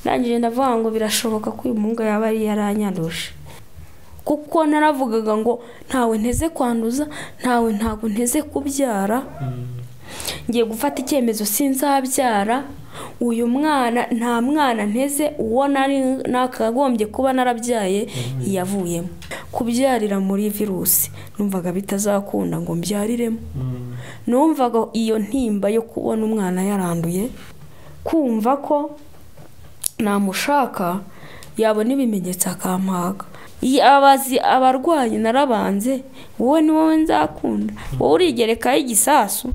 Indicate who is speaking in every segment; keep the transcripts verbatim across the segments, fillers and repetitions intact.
Speaker 1: ndangije ndavuga ngo birashoboka ko uyu muhungu yaba ari yaranyanduje, kuko naravugaga ngo ntawe nteze kwanduza, ntawe ntago nteze kubyara, ngiye gufata icyemezo sinzabyara, uyu mwana nta mwana nteze, uwo nari nakagombye kuba narabyaye yavuyemo. Kubyarira muri virusi numvaga bitazakunda ngo mbyariremo, numvaga iyo ntimba yo kubona umwana yaranduye, kumva ko namushaka yabona ibimenyetso akampaga. Abazi abarwayi narabanze, wowe ni wowe nzakunda, wowe urigerekaho igisasu.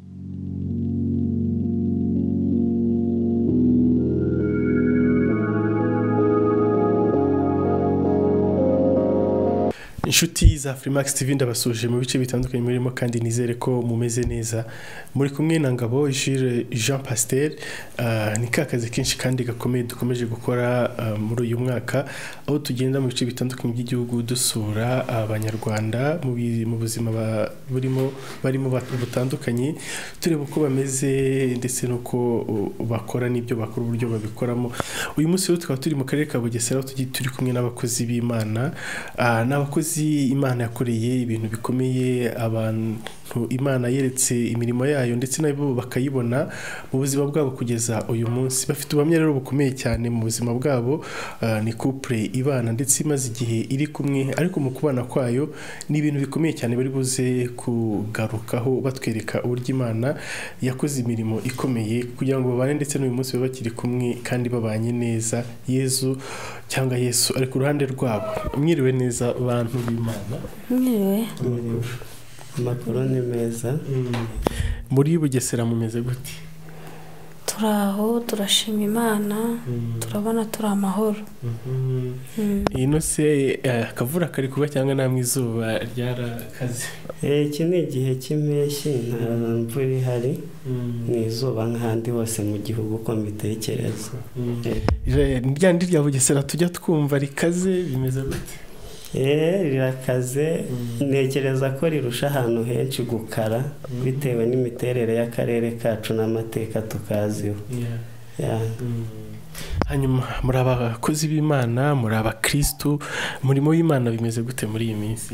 Speaker 2: Inshuti za Freemax T V ndabasuje mu bice bitandukanye murimo, kandi nizere ko mumeze neza. Muri kumwe na Ngabo Jules Jean Pasteur. Uh, ni kakazi kenshi kandi gakomeye dukomeje gukora uh, muri uyu mwaka, aho tugenda mu bice bitandukanye by'igihugu dusura abanyarwanda uh, mu buzima burimo barimo butandukanye, tureba uko bameze ndetse nuko uh, bakora n'ibyo bakora, uburyo babikoramo. Uyu munsi rero tukaba turi mu karere ka Bugesera, turi kumwe n'abakozi b'Imana, uh, n'abakozi Imana yakoreye ibintu bikomeye, abantu Imana yeretse imirimo yayo ndetse nabo bakayibona mu buzima bwabo kugeza uyu munsi. Bafite ubamye rero bukomeye cyane mu buzima bwabo. Uh, ni couple ibana ndetse imaze igihe iri kumwe, ariko mu kubana kwayo ni ibintu bikomeye cyane bari buze kugarukaho batwereka uburyo Imana yakoze imirimo ikomeye kugira ngo babane ndetse n'uyu munsi bakiri kumwe kandi babanye neza. Yezu cyangwa Yesu ari ku ruhande rwabo. Mwiriwe neza abantu b'Imana.
Speaker 1: Mwiriwe.
Speaker 3: Amakuru ni meza.
Speaker 2: Muri Bugesera mumeze gute?
Speaker 1: Turaho, turashima Imana, turabona turi amahoro.
Speaker 2: Ino se akavura kari kuba cyangwa namwe izuba ryarakaze?
Speaker 3: Eh, iki ni igihe cy'impeshyi, nta mvura ihari, ni izuba nk'ahandi hose mu gihugu uko mbitekereza.
Speaker 2: Ryandi rya Bugesera tujya twumva rikaze, bimeze gute?
Speaker 3: Eh, rirakaze, ntekereza ko rirusha ahantu henshi gukara bitewe n'imiterere y'akarere kacu n'amateka tukaziho. Yeah.
Speaker 2: Hanyuma muri abakozi b'Imana, muri abakristo, murimo w'Imana bimeze gute muri iyi minsi?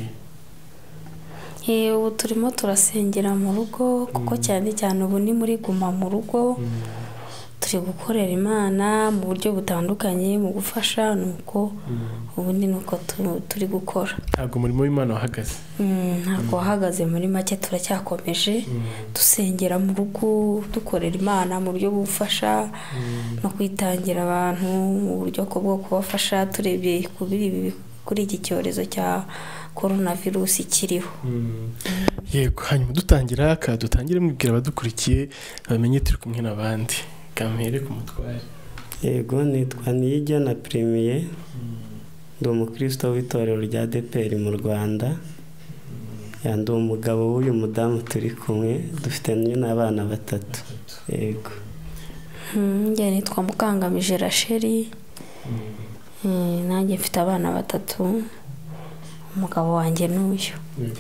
Speaker 1: Eh, ubu turimo turasengera mu rugo, kuko cyane cyane ubu ni muri guma mu rugo. Turi gukorera Imana mu buryo butandukanye, mu gufasha nuko ubu ni nuko turi gukora.
Speaker 2: Ntabwo umurimo w'Imana wahagaze?
Speaker 1: Ntabwo wahagaze, muri make turacyakomeje dusengera mu rugo, dukorera Imana mu buryo bufasha no kwitangira abantu mu buryo bwo kubafasha, turebye kuri iki cyorezo cya coronavirus kiriho.
Speaker 2: Yego, hanyuma dutangira ka dutangire mwibwira abadukurikiye bamenye turi kumwe n'abandi. Kamere ku mutware.
Speaker 3: Yego, nitwa Niyigena Premier, ndi umukristo w'itorero rya D P R mu Rwanda. Yandi umugabo w'uyu mudamu turi kumwe, dufite n'abana batatu. Yego.
Speaker 1: Nge nitwa Mukangamije Rachel. Nanjye mfite abana batatu, umugabo wanjye n'uyu.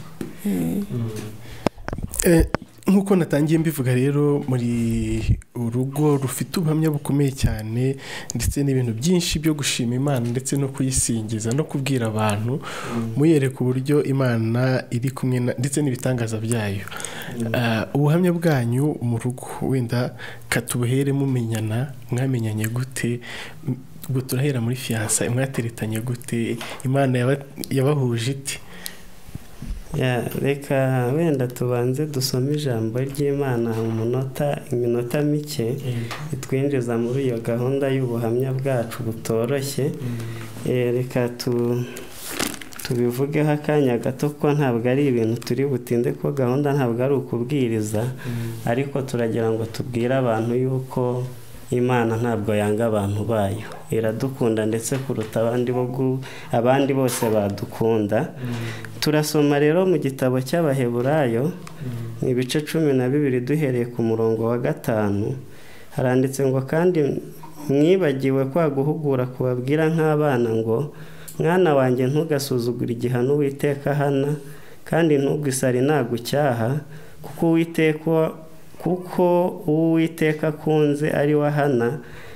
Speaker 2: Eh, nkuko natangiye mbivuga rero, muri urugo rufite ubuhamya bukomeye cyane ndetse n'ibintu byinshi byo gushima Imana ndetse no kuyisingiza no kubwira abantu muyereka uburyo Imana iri kumwe ndetse n'ibitangaza byayo. Uh, ubuhamya bwanyu mu rugo, wenda katubuhere mumenyana, mwamenyanye gute? Ubwo turahera muri fiança, mwateretanye gute? Imana yabahuje ite?
Speaker 3: Ya, reka wenda tubanze dusome ijambo ry'Imana mu munota iminota mike itwinjiza muri iyo gahunda y'ubuhamya bwacu butoroshye. Eh, reka tu tubivugeho akanya gato ko ntabwo ari ibintu turi butinde, ko gahunda ntabwo ari ukubwiriza, ariko turagira ngo tubwire abantu yuko Imana ntabwo yanga abantu bayo, iradukunda ndetse kuruta abandi bo abandi bose badukunda. Turasoma rero mu gitabo cy'Abaheburayo ni ibice cumi na bibiri duhereye ku murongo wa gatanu. Haranditse ngo, kandi mwibagiwe kwa guhugura kubabwira nk'abana ngo, mwana wanjye ntugasuzugure igihano Uwiteka ahana, kandi ntugwisare nagucyaha, kuko Uwiteka kuko Uwiteka akunze ari we ahana,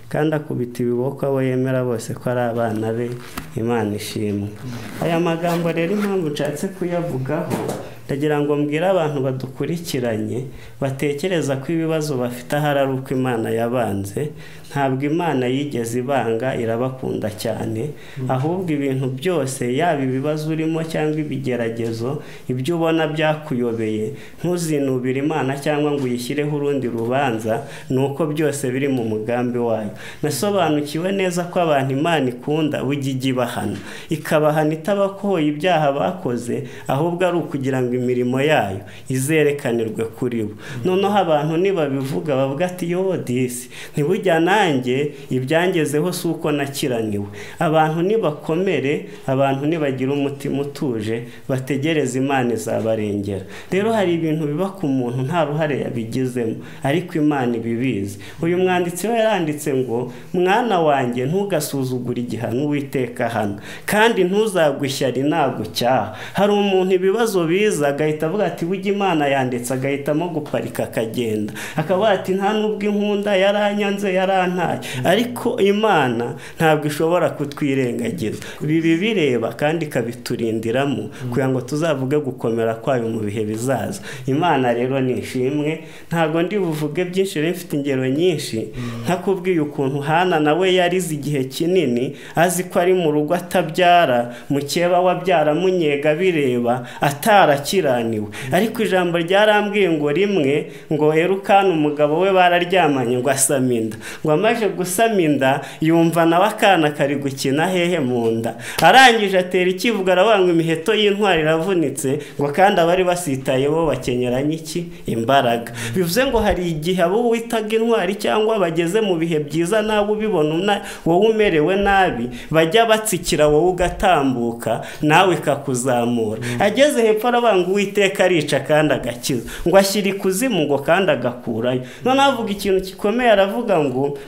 Speaker 3: kandi akubita ibiboko abo yemera bose ko ari abana be. Imana ishimwe. Aya magambo rero impamvu nshatse kuyavugaho, ndagira ngo mbwire abantu badukurikiranye batekereza ko ibibazo bafite ahari ari uko Imana yabanze. Ntabwo Imana yigeze ibanga, irabakunda cyane. Ahubwo ibintu byose, yaba ibibazo urimo cyangwa ibigeragezo, ibyo ubona byakuyobeye, ntuzinubire Imana cyangwa ngo uyishyireho urundi rubanza, nuko byose biri mu mugambi wayo. Nasobanukiwe neza ko abantu Imana ikunda ujya ibahana, ikabahana itabakoye ibyaha bakoze, ahubwo ari ukugira ngo imirimo yayo izerekanirwe kuri bo. Noneho abantu nibabivuga bavuga ati yo disi ntibujya nanjye ibyangezeho si uko nakiraniwe. Abantu nibakomere, abantu nibagira umutima utuje, bategereza Imana izabarengera. Rero hari ibintu biba ku muntu nta ruhare yabigizemo, ariko Imana ibibizi. Uyu mwanditsi we yaranditse ngo mwana wanjye ntugasuzugure igihano Uwiteka hano, kandi ntuzagwe ishyari nagucyaha. Hari umuntu ibibazo biza agahita avuga ati bujya Imana yanditse, agahitamo guparika akagenda, akavuga ati nta nubwo inkunda yaranyanze yarantaye. Ariko Imana ntabwo ishobora kutwirengagiza, bibi bireba kandi ikabiturindiramo kugira ngo tuzavuge gukomera kwayo mu bihe bizaza. Imana rero nishimwe. Ntabwo ndi buvuge byinshi, rero mfite ingero nyinshi. Ntakubwiye ukuntu Hana nawe yarize igihe kinini azi ko ari mu rugo atabyara, mukeba wabyara munyega bireba atarakiraniwe. Ariko ijambo ryarambwiye ngo rimwe ngo Elukana umugabo we bararyamanye ngo asama inda, ngo amaje gusama inda yumva nawe akana kari gukina hehe mu nda. Arangije atera ikivuga aravuga ngo imiheto y'intwari iravunitse, ngo kandi abari basitaye bo bakenyeranye iki imbaraga. Bivuze ngo hari igihe abo witaga intwari cyangwa bageze mu bihe byiza nawe ubibona wowe umerewe nabi, bajya batsikira wowe ugatambuka nawe kakuzamura. Ageze hepfo aravuga ngo Uwiteka arica kandi agakiza, ngo ashyira ikuzimu ngo kandi agakurayo. None avuga ikintu gikomeye, aravuga ngo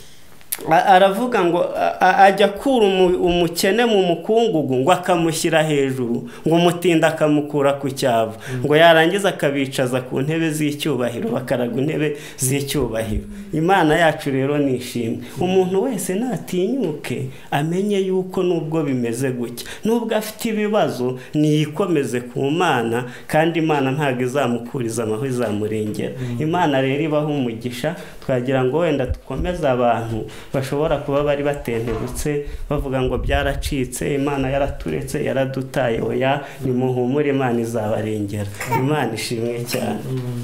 Speaker 3: aravuga ngo ajya kura umukene mu mukungugu ngo akamushyira hejuru, ngo umutinda akamukura ku cyavu, ngo yarangiza akabicaza ku ntebe z'icyubahiro, bakaraga intebe z'icyubahiro. Imana yacu rero nishimwe. Umuntu wese natinyuke amenye yuko nubwo bimeze gutya, nubwo afite ibibazo, niyikomeze ku Mana, kandi Imana ntabwo izamukuriza amaho izamurengera. Imana rero ibaho umugisha. Twagira ngo wenda dukomeze abantu bashobora kuba bari batentebutse bavuga ngo byaracitse, Imana yaraturetse yaradutaye. Oya, nimuhumure, Imana izabarengera. Imana ishimwe cyane.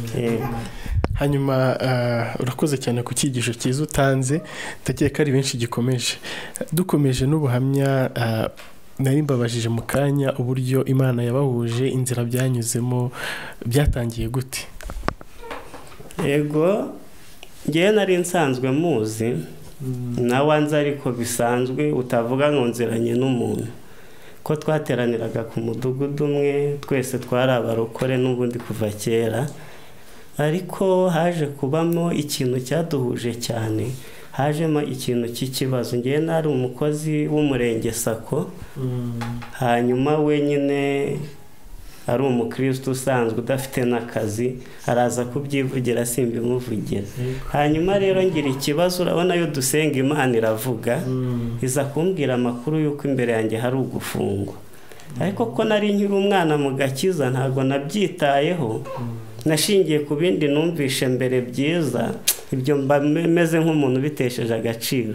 Speaker 2: Hanyuma urakoze cyane ku cyigisho cyiza utanze. Ndakeka ari benshi gikomeje. Dukomeje n'ubuhamya, nari mbabajije mu kanya uburyo Imana yabahuje, inzira byanyuzemo byatangiye gute?
Speaker 3: Yego, ngewe nari nsanzwe muzi nawe anze, ariko bisanzwe utavuga ngo nziranye n'umuntu, ko twateraniraga ku mudugudu umwe, twese twari abarokore n'ubundi kuva kera. Ariko haje kubamo ikintu cyaduhuje cyane, hajemo ikintu cy'ikibazo. Ngewe nari umukozi w'umurenge Sako, hanyuma wenyine ari umukristo usanzwe udafite n'akazi, araza kubyivugira simbimuvugira. Hanyuma rero ngira ikibazo, urabona yo dusenga Imana iravuga, iza kumbwira amakuru yuko imbere yanjye hari ugufungwa. Ariko ko nari nkiri umwana mu gakiza ntabwo nabyitayeho, nashingiye ku bindi numvishe mbere byiza, ibyo mba meze nk'umuntu bitesheje agaciro.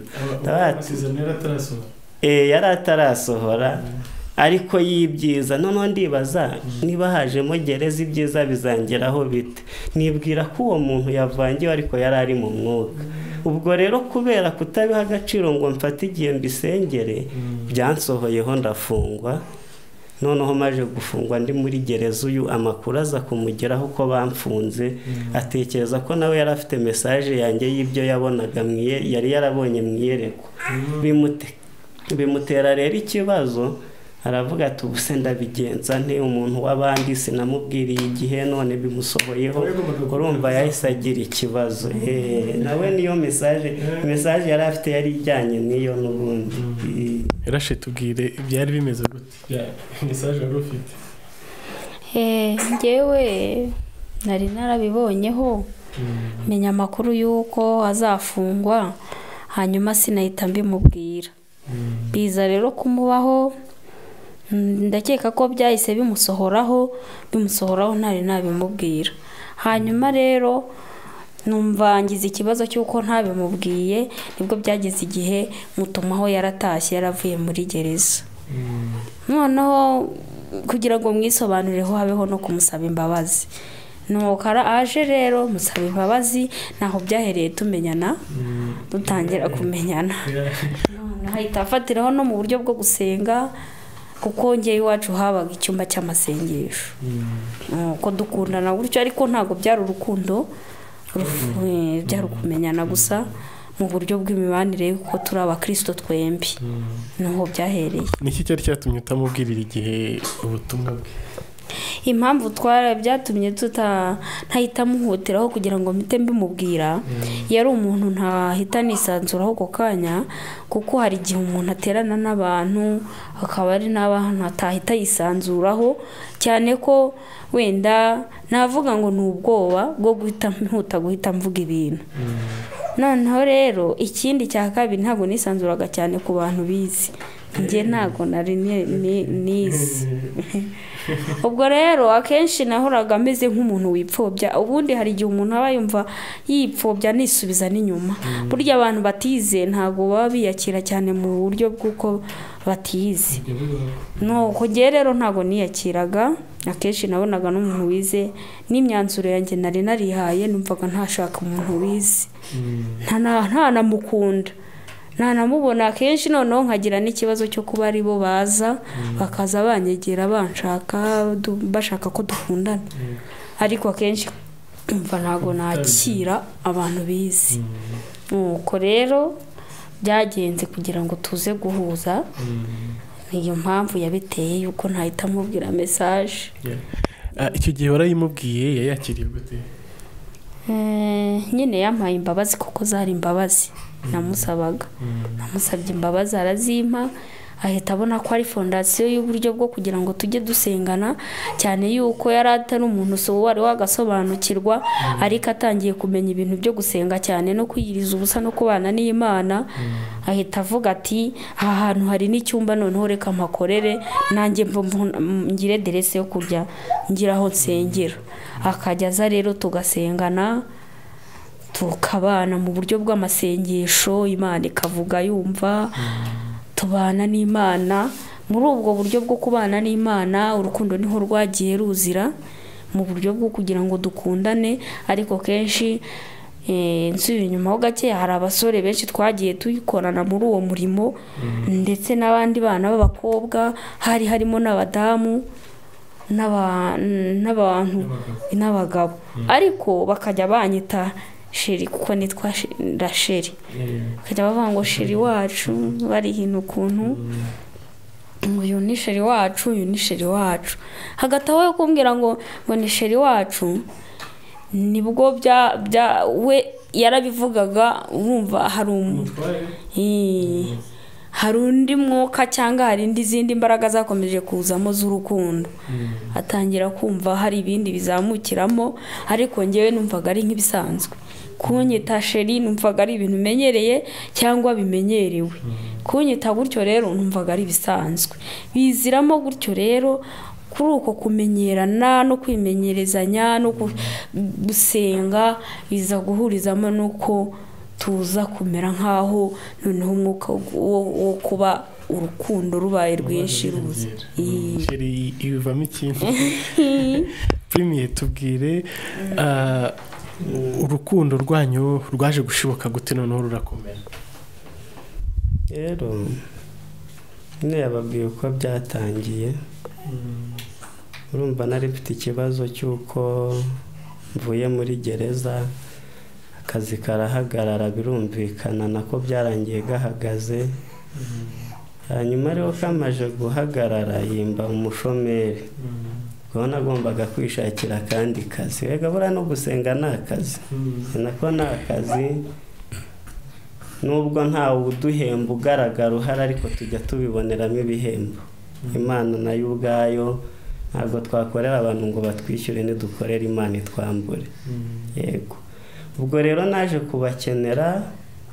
Speaker 3: Eh, yari atarasohora, ariko y'ibyiza. Noneho ndibaza niba hajemo gereza ibyiza bizangeraho bite. Nibwira ko uwo muntu yavangiwe ariko yari ari mu mwuka. Ubwo rero kubera kutabiha agaciro ngo mfate igihe mbisengere, byansohoyeho ndafungwa. Noneho maje gufungwa ndi muri gereza, uyu amakuru aza kumugeraho ko bamfunze, atekereza ko nawe yari afite message yanjye y'ibyo yabonaga mwiye yari yarabonye mwiyereko. Bimute bimutera rero ikibazo, aravuga ati ubuse ndabigenza nte, umuntu w'abandi sinamubwiriye igihe none bimusohoyeho. Urumva yahise agira ikibazo. Eh, nawe niyo message message yari afite yari ijyanye niyo n'ubundi.
Speaker 2: Rashe tubwire byari bimeze gute message wari ufite?
Speaker 1: Eh, ngewe nari narabibonyeho, menya amakuru yuko azafungwa, hanyuma sinahita mbimubwira. Biza rero kumubaho, ndakeka ko byahise bimusohoraho bimusohoraho ntari nabimubwira. Hanyuma rero numva ngize ikibazo cy'uko ntabimubwiye, nibwo byageze igihe mutumaho yaratashye yaravuye muri gereza. Noneho kugira ngo mwisobanureho habeho no kumusaba imbabazi. Nuko aje rero musaba imbabazi, naho byahereye tumenyana, dutangira kumenyana. Hahita afatiraho no mu buryo bwo gusenga, kuko ngewe iwacu habaga icyumba cy'amasengesho. Nuko dukundana gutyo, ariko ntabwo byari urukundo, byari ukumenyana gusa mu buryo bw'imibanire, kuko turi abakristo twembi. Nuho byahereye.
Speaker 2: Niki cyari cyatumye utamubwirira igihe ubutumwa bwe?
Speaker 1: Impamvu twara byatumye tuta ntahita muhutiraho kugira ngo mpite mbimubwira, yari umuntu ntahita nisanzuraho ako kanya, kuko hari igihe umuntu aterana n'abantu akaba ari n'abantu atahita yisanzuraho, cyane ko wenda navuga ngo ni ubwoba bwo guhita mputa guhita mvuga ibintu. Noneho rero ikindi cya kabiri, ntabwo nisanzuraga cyane ku bantu bizi, njye ntabwo nari nizi. Ubwo rero akenshi nahoraga ameze nk'umuntu wipfobya. Ubundi hari igihe umuntu aba yumva yipfobya nisubiza n'inyuma. Burya abantu batize ntabwo baba biyakira cyane mu buryo bw'uko batize. Nuko njye rero ntabwo niyakiraga, akenshi nabonaga n'umuntu wize, n'imyanzuro yanjye nari narihaye numvaga ntashaka umuntu wize, nta namukunda, nta namubona. Akenshi noneho nkagira n'ikibazo cyo kuba ari bo baza bakaza banyegera banshaka, bashaka ko dukundana, ariko akenshi umva ntabwo nakira abantu bize. Nuko rero byagenze kugira ngo tuze guhuza, niyo mpamvu yabiteye yuko ntahita mubwira message.
Speaker 2: Icyo gihe warayimubwiye yayakiriye gute?
Speaker 1: Nyine yampaye imbabazi, kuko zari imbabazi namusabaga. Namusabye imbabazi arazimpa, ahita abona ko ari fondasiyo y'uburyo bwo kugira ngo tujye dusengana, cyane yuko yari atari umuntu so wari wagasobanukirwa, ariko atangiye kumenya ibintu byo gusenga cyane no kwiyiriza ubusa no kubana n'Imana. Ahita avuga ati aha hantu hari n'icyumba, noneho reka mpakorere nanjye ngire derese yo kujya ngiraho nsengera. Akajya aza rero tugasengana, tukabana mu buryo bw'amasengesho, Imana ikavuga yumva, tubana n'Imana. Muri ubwo buryo bwo kubana n'Imana, urukundo niho rwagiye ruzira, mu buryo bwo kugira ngo dukundane. Ariko kenshi nsubiye inyuma ho gake, hari abasore benshi twagiye tuyikorana muri uwo murimo, ndetse n'abandi bana b'abakobwa, hari harimo n'abadamu n'abantu n'abagabo, ariko bakajya banyita sheri, kuko nitwa Rasheli. Bakajya bavuga ngo sheri wacu, bari hino ukuntu, uyu ni sheri wacu, uyu ni sheri wacu. Hagati aho yo kumbwira ngo ngo ni sheri wacu, nibwo bya bya we yarabivugaga, urumva hari hari undi mwuka cyangwa hari indi zindi mbaraga zakomeje kuzamo z'urukundo. Atangira kumva hari ibindi bizamukiramo, ariko ngewe numvaga ari nk'ibisanzwe. Kunyita sheri numvaga ari ibintu menyereye cyangwa bimenyerewe. Kunyita gutyo rero numvaga ari bisanzwe. Biziramo gutyo rero, kuri uko kumenyerana no kwimenyerezanya no gusenga, biza guhurizamo nuko tuza kumera nkaho noneho umwuka wo kuba urukundo rubaye rwinshi ruza.
Speaker 2: Sheri ivamo ikintu. Premier tubwire urukundo rwanyu rwaje gushibuka gute noneho rurakomera?
Speaker 3: Rero ne yababwiye uko byatangiye. Urumva nari mfite ikibazo cy'uko mvuye muri gereza, akazi karahagarara, birumvikana nako byarangiye gahagaze. Hanyuma rero kamaje guhagarara, yimba umushomeri, ubwo nagombaga kwishakira kandi kazi. Wega bura no gusenga n'akazi, nako n'akazi, nubwo ntawe uduhemba ugaragara uhari, ariko tujya tubiboneramo ibihembo. Imana nayo ubwayo ntabwo twakorera abantu ngo batwishyure, nidukorera Imana itwambure. Yego. Ubwo rero naje kubakenera,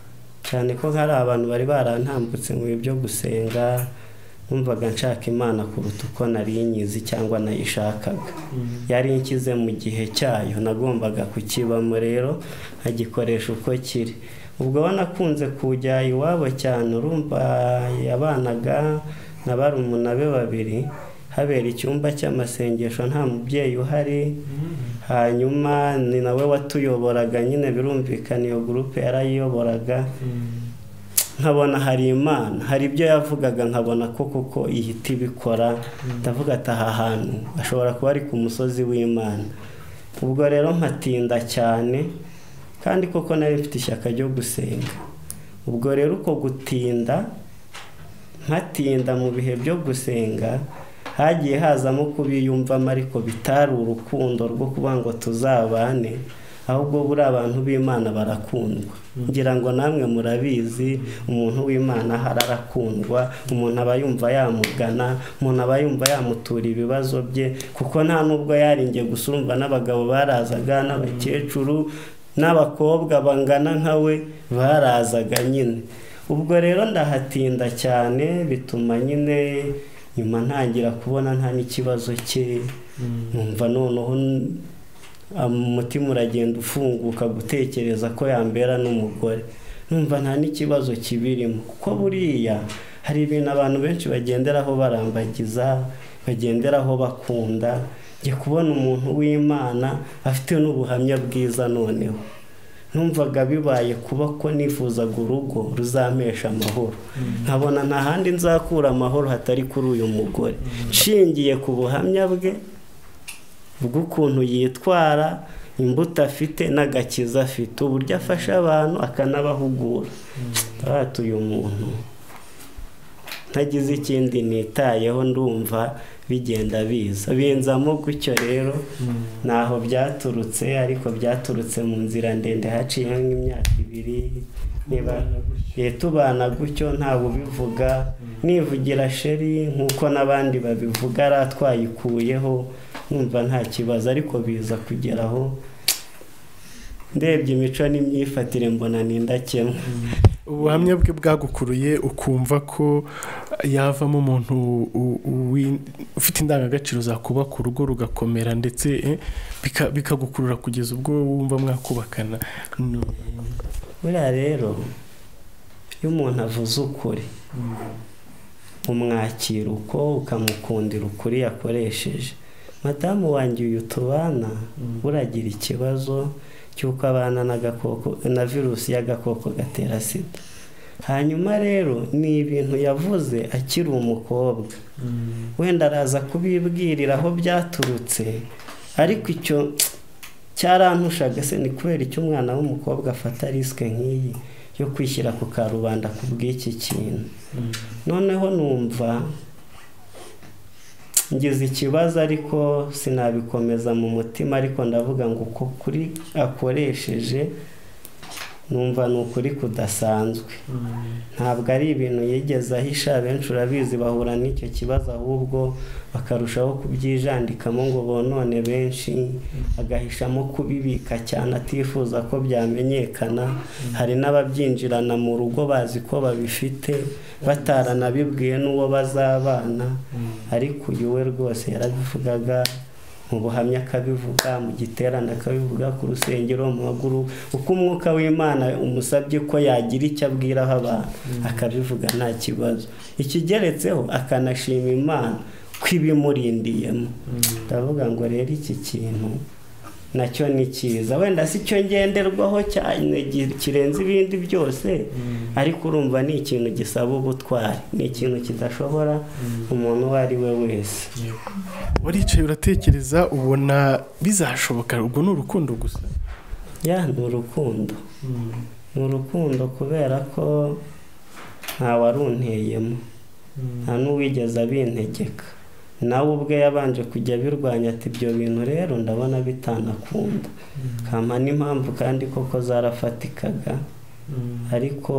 Speaker 3: cyane ko hari abantu bari barantambutse mu byo gusenga numvaga nshaka Imana kuruta uko nari nyizi cyangwa nayishakaga yari inkize mu gihe cyayo nagombaga kukibamo rero agikoresha uko kiri ubwo wanakunze kujya iwabo cyane urumva yabanaga na barumuna be babiri habera icyumba cy'amasengesho nta mubyeyi uhari hanyuma ni nawe watuyoboraga nyine birumvikana iyo groupe yarayiyoboraga nkabona hari Imana hari ibyo yavugaga nkabona ko koko ihita ibikora ndavuga ati aha hantu ashobora kuba ari ku musozi w'Imana ubwo rero mpatinda cyane kandi koko nari mfite ishyaka ryo gusenga ubwo rero uko gutinda mpatinda mu bihe byo gusenga hagiye hazamo kubiyumvamo ariko bitari urukundo rwo kuba ngo tuzabane ahubwo buri abantu b'Imana barakundwa ngira ngo namwe murabizi umuntu w'Imana hararakundwa umuntu aba yumva yamugana umuntu aba yumva yamutura ibibazo bye kuko nta nubwo yaringiye gusumva n'abagabo barazaga n'abakecuru n'abakobwa bangana nkawe barazaga nyine ubwo rero ndahatinda cyane bituma nyine nyuma ntangira kubona nta n'ikibazo cye numva noneho umutima uragenda ufunguka gutekereza ko yambera n'umugore numva nta n'ikibazo kibirimo kuko buriya hari ibintu abantu benshi bagenderaho barambagiza bagenderaho bakunda ngiye kubona umuntu w'Imana afite n'ubuhamya bwiza noneho numvaga bibaye kuba ko nifuzaga urugo ruzampesha amahoro nkabona nta handi nzakura amahoro hatari kuri uyu mugore nshingiye ku buhamya bwe bw'ukuntu yitwara imbuto afite n'agakiza afite uburyo afasha abantu akanabahugura ati uyu muntu ntagize ikindi nitayeho ndumva bigenda biza binzamo gutyo rero naho byaturutse ariko byaturutse mu nzira ndende haciye nk'imyaka ibiri niba tubana gutyo ntawe ubivuga nivugira sheri nk'uko n'abandi babivuga aratwayikuyeho numva nta kibazo ariko biza kugeraho ndebye imico n'imyifatire mbona n'indakemwa
Speaker 2: ubuhamya bwe bwagukuruye ukumva ko yavamo umuntu ufite indangagaciro zakubaka urugo rugakomera ndetse bikagukurura kugeza ubwo wumva mwakubakana
Speaker 3: buriya rero iyo umuntu avuze ukuri umwakira uko ukamukundira ukuri yakoresheje madamu wanjye uyu tubana buragira ikibazo cyuko abana n'agakoko na virusi y'agakoko gatera sida hanyuma rero ni ibintu yavuze akiri umukobwa wenda araza kubibwirira aho byaturutse ariko icyo cyarantushaga se ni kubera icyo umwana w'umukobwa afata risike nk'iyi yo kwishyira ku karubanda ku bw'iki kintu noneho numva ngize ikibazo ariko sinabikomeza mu mutima ariko ndavuga ngo uko kuri akoresheje numva ni ukuri kudasanzwe ntabwo ari ibintu yigeze ahisha benshi urabizi bahura n'icyo kibazo ahubwo bakarushaho kubyijandikamo ngo bonone benshi agahishamo kubibika cyane atifuza ko byamenyekana hari n'ababyinjirana mu rugo bazi ko babifite bataranabibwiye n'uwo bazabana ariko uyu we rwose yarabivugaga mu buhamya akabivuga mu giterane akabivuga ku rusengero mu maguru uko umwuka w'Imana umusabye ko yagira icyo abwiraho abantu akabivuga nta kibazo ikigeretseho akanashima Imana ko ibimurindiyemo ndavuga ngo rero iki kintu nacyo ni cyiza wenda si cyo ngenderwaho cyane kirenze ibindi byose ariko urumva ni ikintu gisaba ubutwari ni ikintu kidashobora umuntu uwo ari we wese
Speaker 2: waricaye uratekereza ubona bizashoboka ubwo ni urukundo gusa
Speaker 3: ya ni urukundo ni urukundo kubera ko nta warunteyemo nta n'uwigeze abintegeka nawe ubwe yabanje kujya birwanya ati ibyo bintu rero ndabona bitanakunda kampa n'impamvu kandi koko zarafatikaga ariko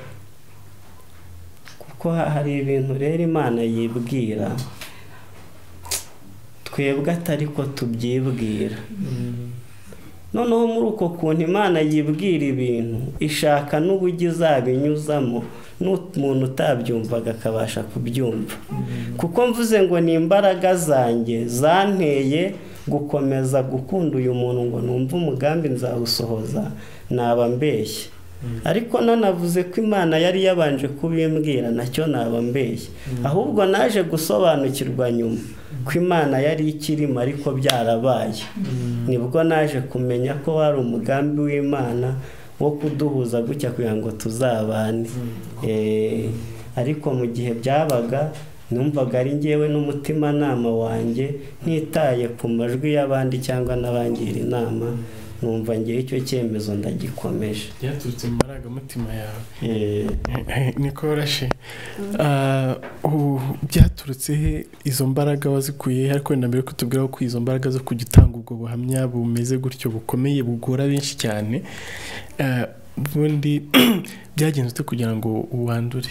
Speaker 3: kuko hari ibintu rero Imana yibwira twebwe atari ko tubyibwira noneho muri uko kuntu Imana yibwira ibintu ishaka n'uburyo izabinyuzamo n'umuntu utabyumvaga akabasha kubyumva kuko mvuze ngo ni imbaraga zanjye zanteye gukomeza gukunda uyu muntu ngo numva umugambi nzawusohoza naba mbeshye ariko nanavuze ko Imana yari yabanje kubimbwira nacyo naba mbeshye ahubwo naje gusobanukirwa nyuma ko Imana yari ikirimo ariko byarabaye nibwo naje kumenya ko hari umugambi w'Imana wo kuduhuza gutya kugira ngo tuzabane eh ariko mu gihe byabaga numvaga ari ngewe n'umutima nama wanjye ntitaye ku majwi y'abandi cyangwa n'abangira inama numva ngiye icyo cyemezo ndagikomeje
Speaker 2: byaturutse mu marangamutima yawe eh niko rashe ah byaturutse izo mbaraga wazikuye ariko na mbere kutubwira ko izo mbaraga zo kugitanga ubwo buhamya bumeze gutyo bukomeye bugora benshi cyane ubundi byagenze kugira ngo uwandure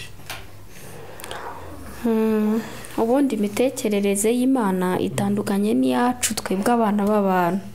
Speaker 1: ubundi imitekerereze y'Imana itandukanye n'iyacu twebwe abana b'abantu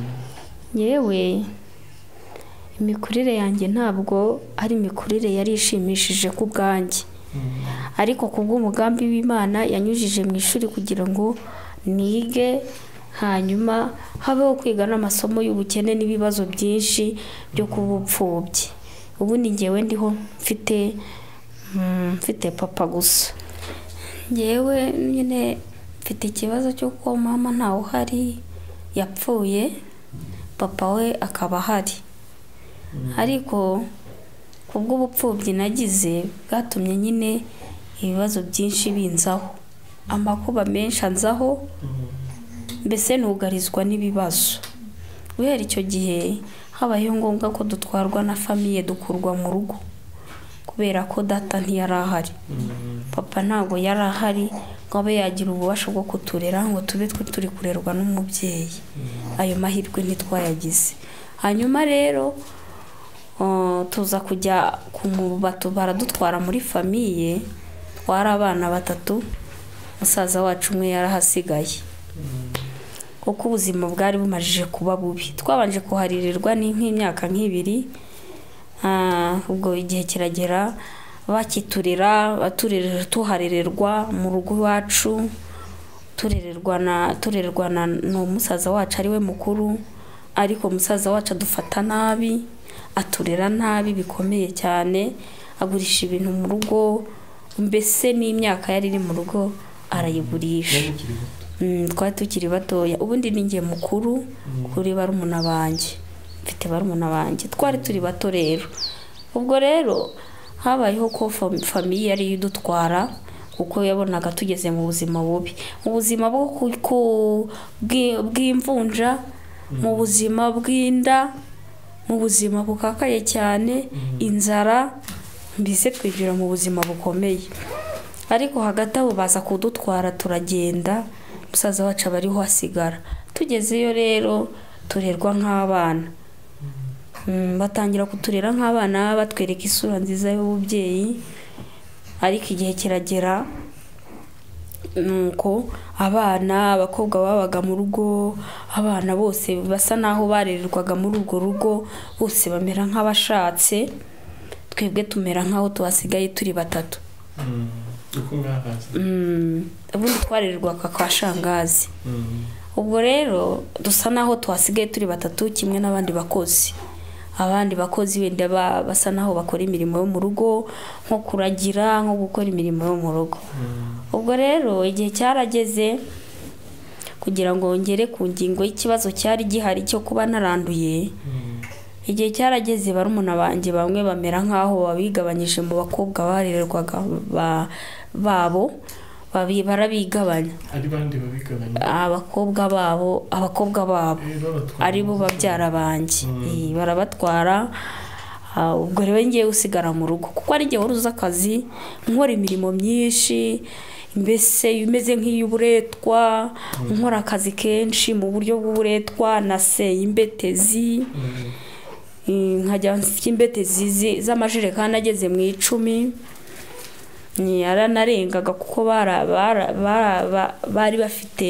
Speaker 1: yewe imikurire yanjye ntabwo ari imikurire yari ishimishije ku bwanjye ariko kubw'umugambi w'Imana yanyujije mu ishuri kugira ngo nige hanyuma habeho kwiga n'amasomo y'ubukene n'ibibazo byinshi byo kubupfubye ubundi ngewe ndiho mfite mfite papa gusa ngewe nyine mfite ikibazo cy'uko mama ntawe uhari yapfuye papa we akaba ahari ariko kubw'ubupfubyi nagize bwatumye nyine ibibazo byinshi binzaho amakuba menshi anzaho mbese nugarizwa n'ibibazo guhera icyo gihe habayeho ngombwa ko dutwarwa na famiye dukurwa mu rugo kubera ko data ntiyari ahari papa ntabwo yari ahari ngo abe yagira ububasha bwo kuturera ngo tube turi kurerwa n'umubyeyi ayo mahirwe ntitwayagize hanyuma rero tuza kujya ku mubatu baradutwara muri famiye twari abana batatu musaza wacu umwe yarahasigaye kuko ubuzima bwari bumajije kuba bubi twabanje kuharirirwa n'imyaka nk'ibiri ubwo igihe kiragera bakiturira baturira tuharererwa mu rugo iwacu turererwa na turererwa na n'umusaza wacu ari we mukuru ariko umusaza wacu adufata nabi aturera nabi bikomeye cyane agurisha ibintu mu rugo mbese n'imyaka yari iri mu rugo arayigurisha twari tukiri batoya ubundi ninjye mukuru kuri barumuna banjye mfite barumuna banjye twari turi bato rero ubwo rero habayeho ko famiye yari idutwara kuko yabonaga tugeze mu buzima bubi mu buzima bwo bw'imvunja mu buzima bw'inda mu buzima bukakaye cyane inzara mbese twinjira mu buzima bukomeye ariko hagati aho baza kudutwara turagenda musaza wacu abariho asigara tugezeyo rero turerwa nk'abana batangira kuturera nk'abana batwereka isura nziza y'ububyeyi ariko igihe kiragera nuko abana abakobwa babaga mu rugo abana bose basa naho barererwaga muri urwo rugo bose bamera nk'abashatse twebwe tumera nk'aho tuhasigaye turi batatu ubundi twarererwaga kwa shangazi ubwo rero dusa naho tuhasigaye turi batatu kimwe n'abandi bakozi abandi bakozi wenda basa naho bakora imirimo yo mu rugo nko kuragira nko gukora imirimo yo mu rugo ubwo rero igihe cyarageze kugira ngo ngere ku ngingo y'ikibazo cyari gihari cyo kuba naranduye igihe cyarageze barumuna banjye bamwe bamera nkaho babigabanyije mu bakobwa barererwaga babo barabigabanya
Speaker 2: ari bandi babigabanya
Speaker 1: abakobwa babo abakobwa babo ari bo babyara banjye barabatwara ubwo rero ngiye usigara mu rugo kuko ari ngiye waruza akazi nkora imirimo myinshi mbese imeze nk'iy'uburetwa nkora akazi kenshi mu buryo bw'uburetwa na se imbetezi nkajya mfite imbetezi z'amajerekani ageze mu icumi yaranarengaga kuko bari bafite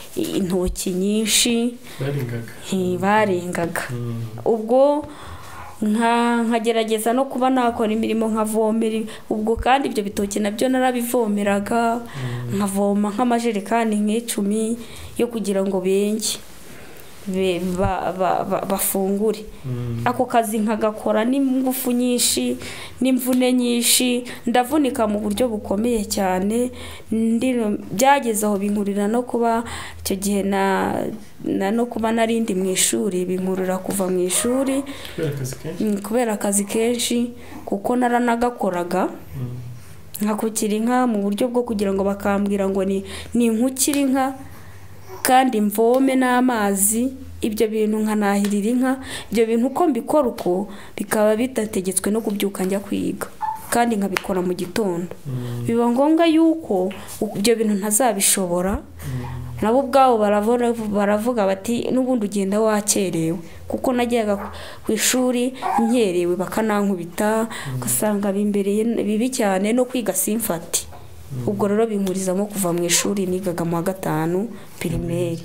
Speaker 1: intoki nyinshi
Speaker 2: barengaga
Speaker 1: eh, barengaga ubwo nka nkagerageza no kuba nakora imirimo nkavomera ubwo kandi ibyo bitoki nabyo narabivomeraga nkavoma nk'amajerekani nk'icumi yo kugira ngo benge be- ba- ba- ba- bafungure ako kazi nkagakora n'ingufu nyinshi n'imvune nyinshi ndavunika mu buryo bukomeye cyane ndi byageze aho binkurira no kuba icyo gihe na na no kuba narindi mu ishuri binkurira kuva mu ishuri
Speaker 2: kubera akazi kenshi
Speaker 1: mm, kubera akazi kenshi kuko naranagakoraga nkakukira inka mu buryo bwo kugira ngo bakambwira ngo ni ni inkukira inka kandi mvome n'amazi ibyo bintu nkanahirira inka ibyo bintu uko mbikora uko bikaba bitategetswe no kubyuka njya kwiga kandi nkabikora mu gitondo biba ngombwa yuko ibyo bintu ntazabishobora nabo ubwabo baravuga baravuga bati n'ubundi ugenda wakerewe kuko najyaga ku ishuri nkerewe bakanankubita ugasanga bimbereye bibi cyane no kwiga simfati ubwo rero binkurizamo kuva mu ishuri nigaga mu wa gatanu primaire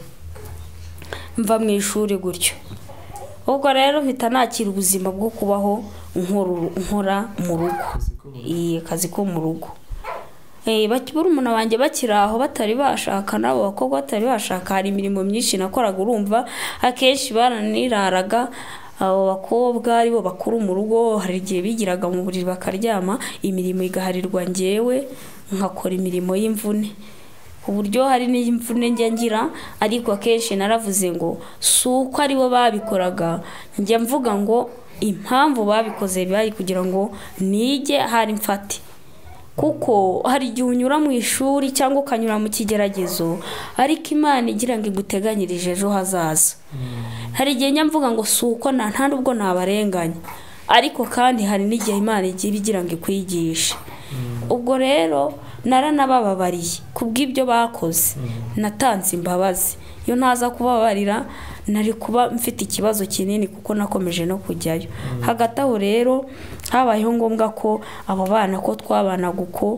Speaker 1: mva mu ishuri gutyo ubwo rero mpita nakira ubuzima bwo kubaho nkora nkora mu rugo iyi kazi ko mu rugo eh bakibura umuntu wanjye bakiraho batari bashaka nabo bakobwa batari bashaka hari imirimo myinshi nakoraga urumva akenshi baraniraraga abo bakobwa aribo bakuru mu rugo hari igihe bigiraga mu buriri bakaryama imirimo igaharirwa ngewe nkakora imirimo y'imvune uburyo hari n'imvune njya ngira ariko akenshi naravuze ngo suko aribo babikoraga njya mvuga ngo impamvu babikoze bari kugira ngo nige hari mfate kuko hari igihe unyura mu ishuri cyangwa ukanyura mu kigeragezo ariko Imana igira ngo iguteganyirije ejo hazaza hari igihe njya mvuga ngo suko nta nta nubwo nabarenganya ariko kandi hari n'igihe Imana igira ngo ikwigishe ubwo rero naranabababariye kubw'ibyo bakoze natanze imbabazi iyo ntaza kubabarira nari kuba mfite ikibazo kinini kuko nakomeje no kujyayo hagati aho rero habayeho ngombwa ko abo bana ko twabanaga uko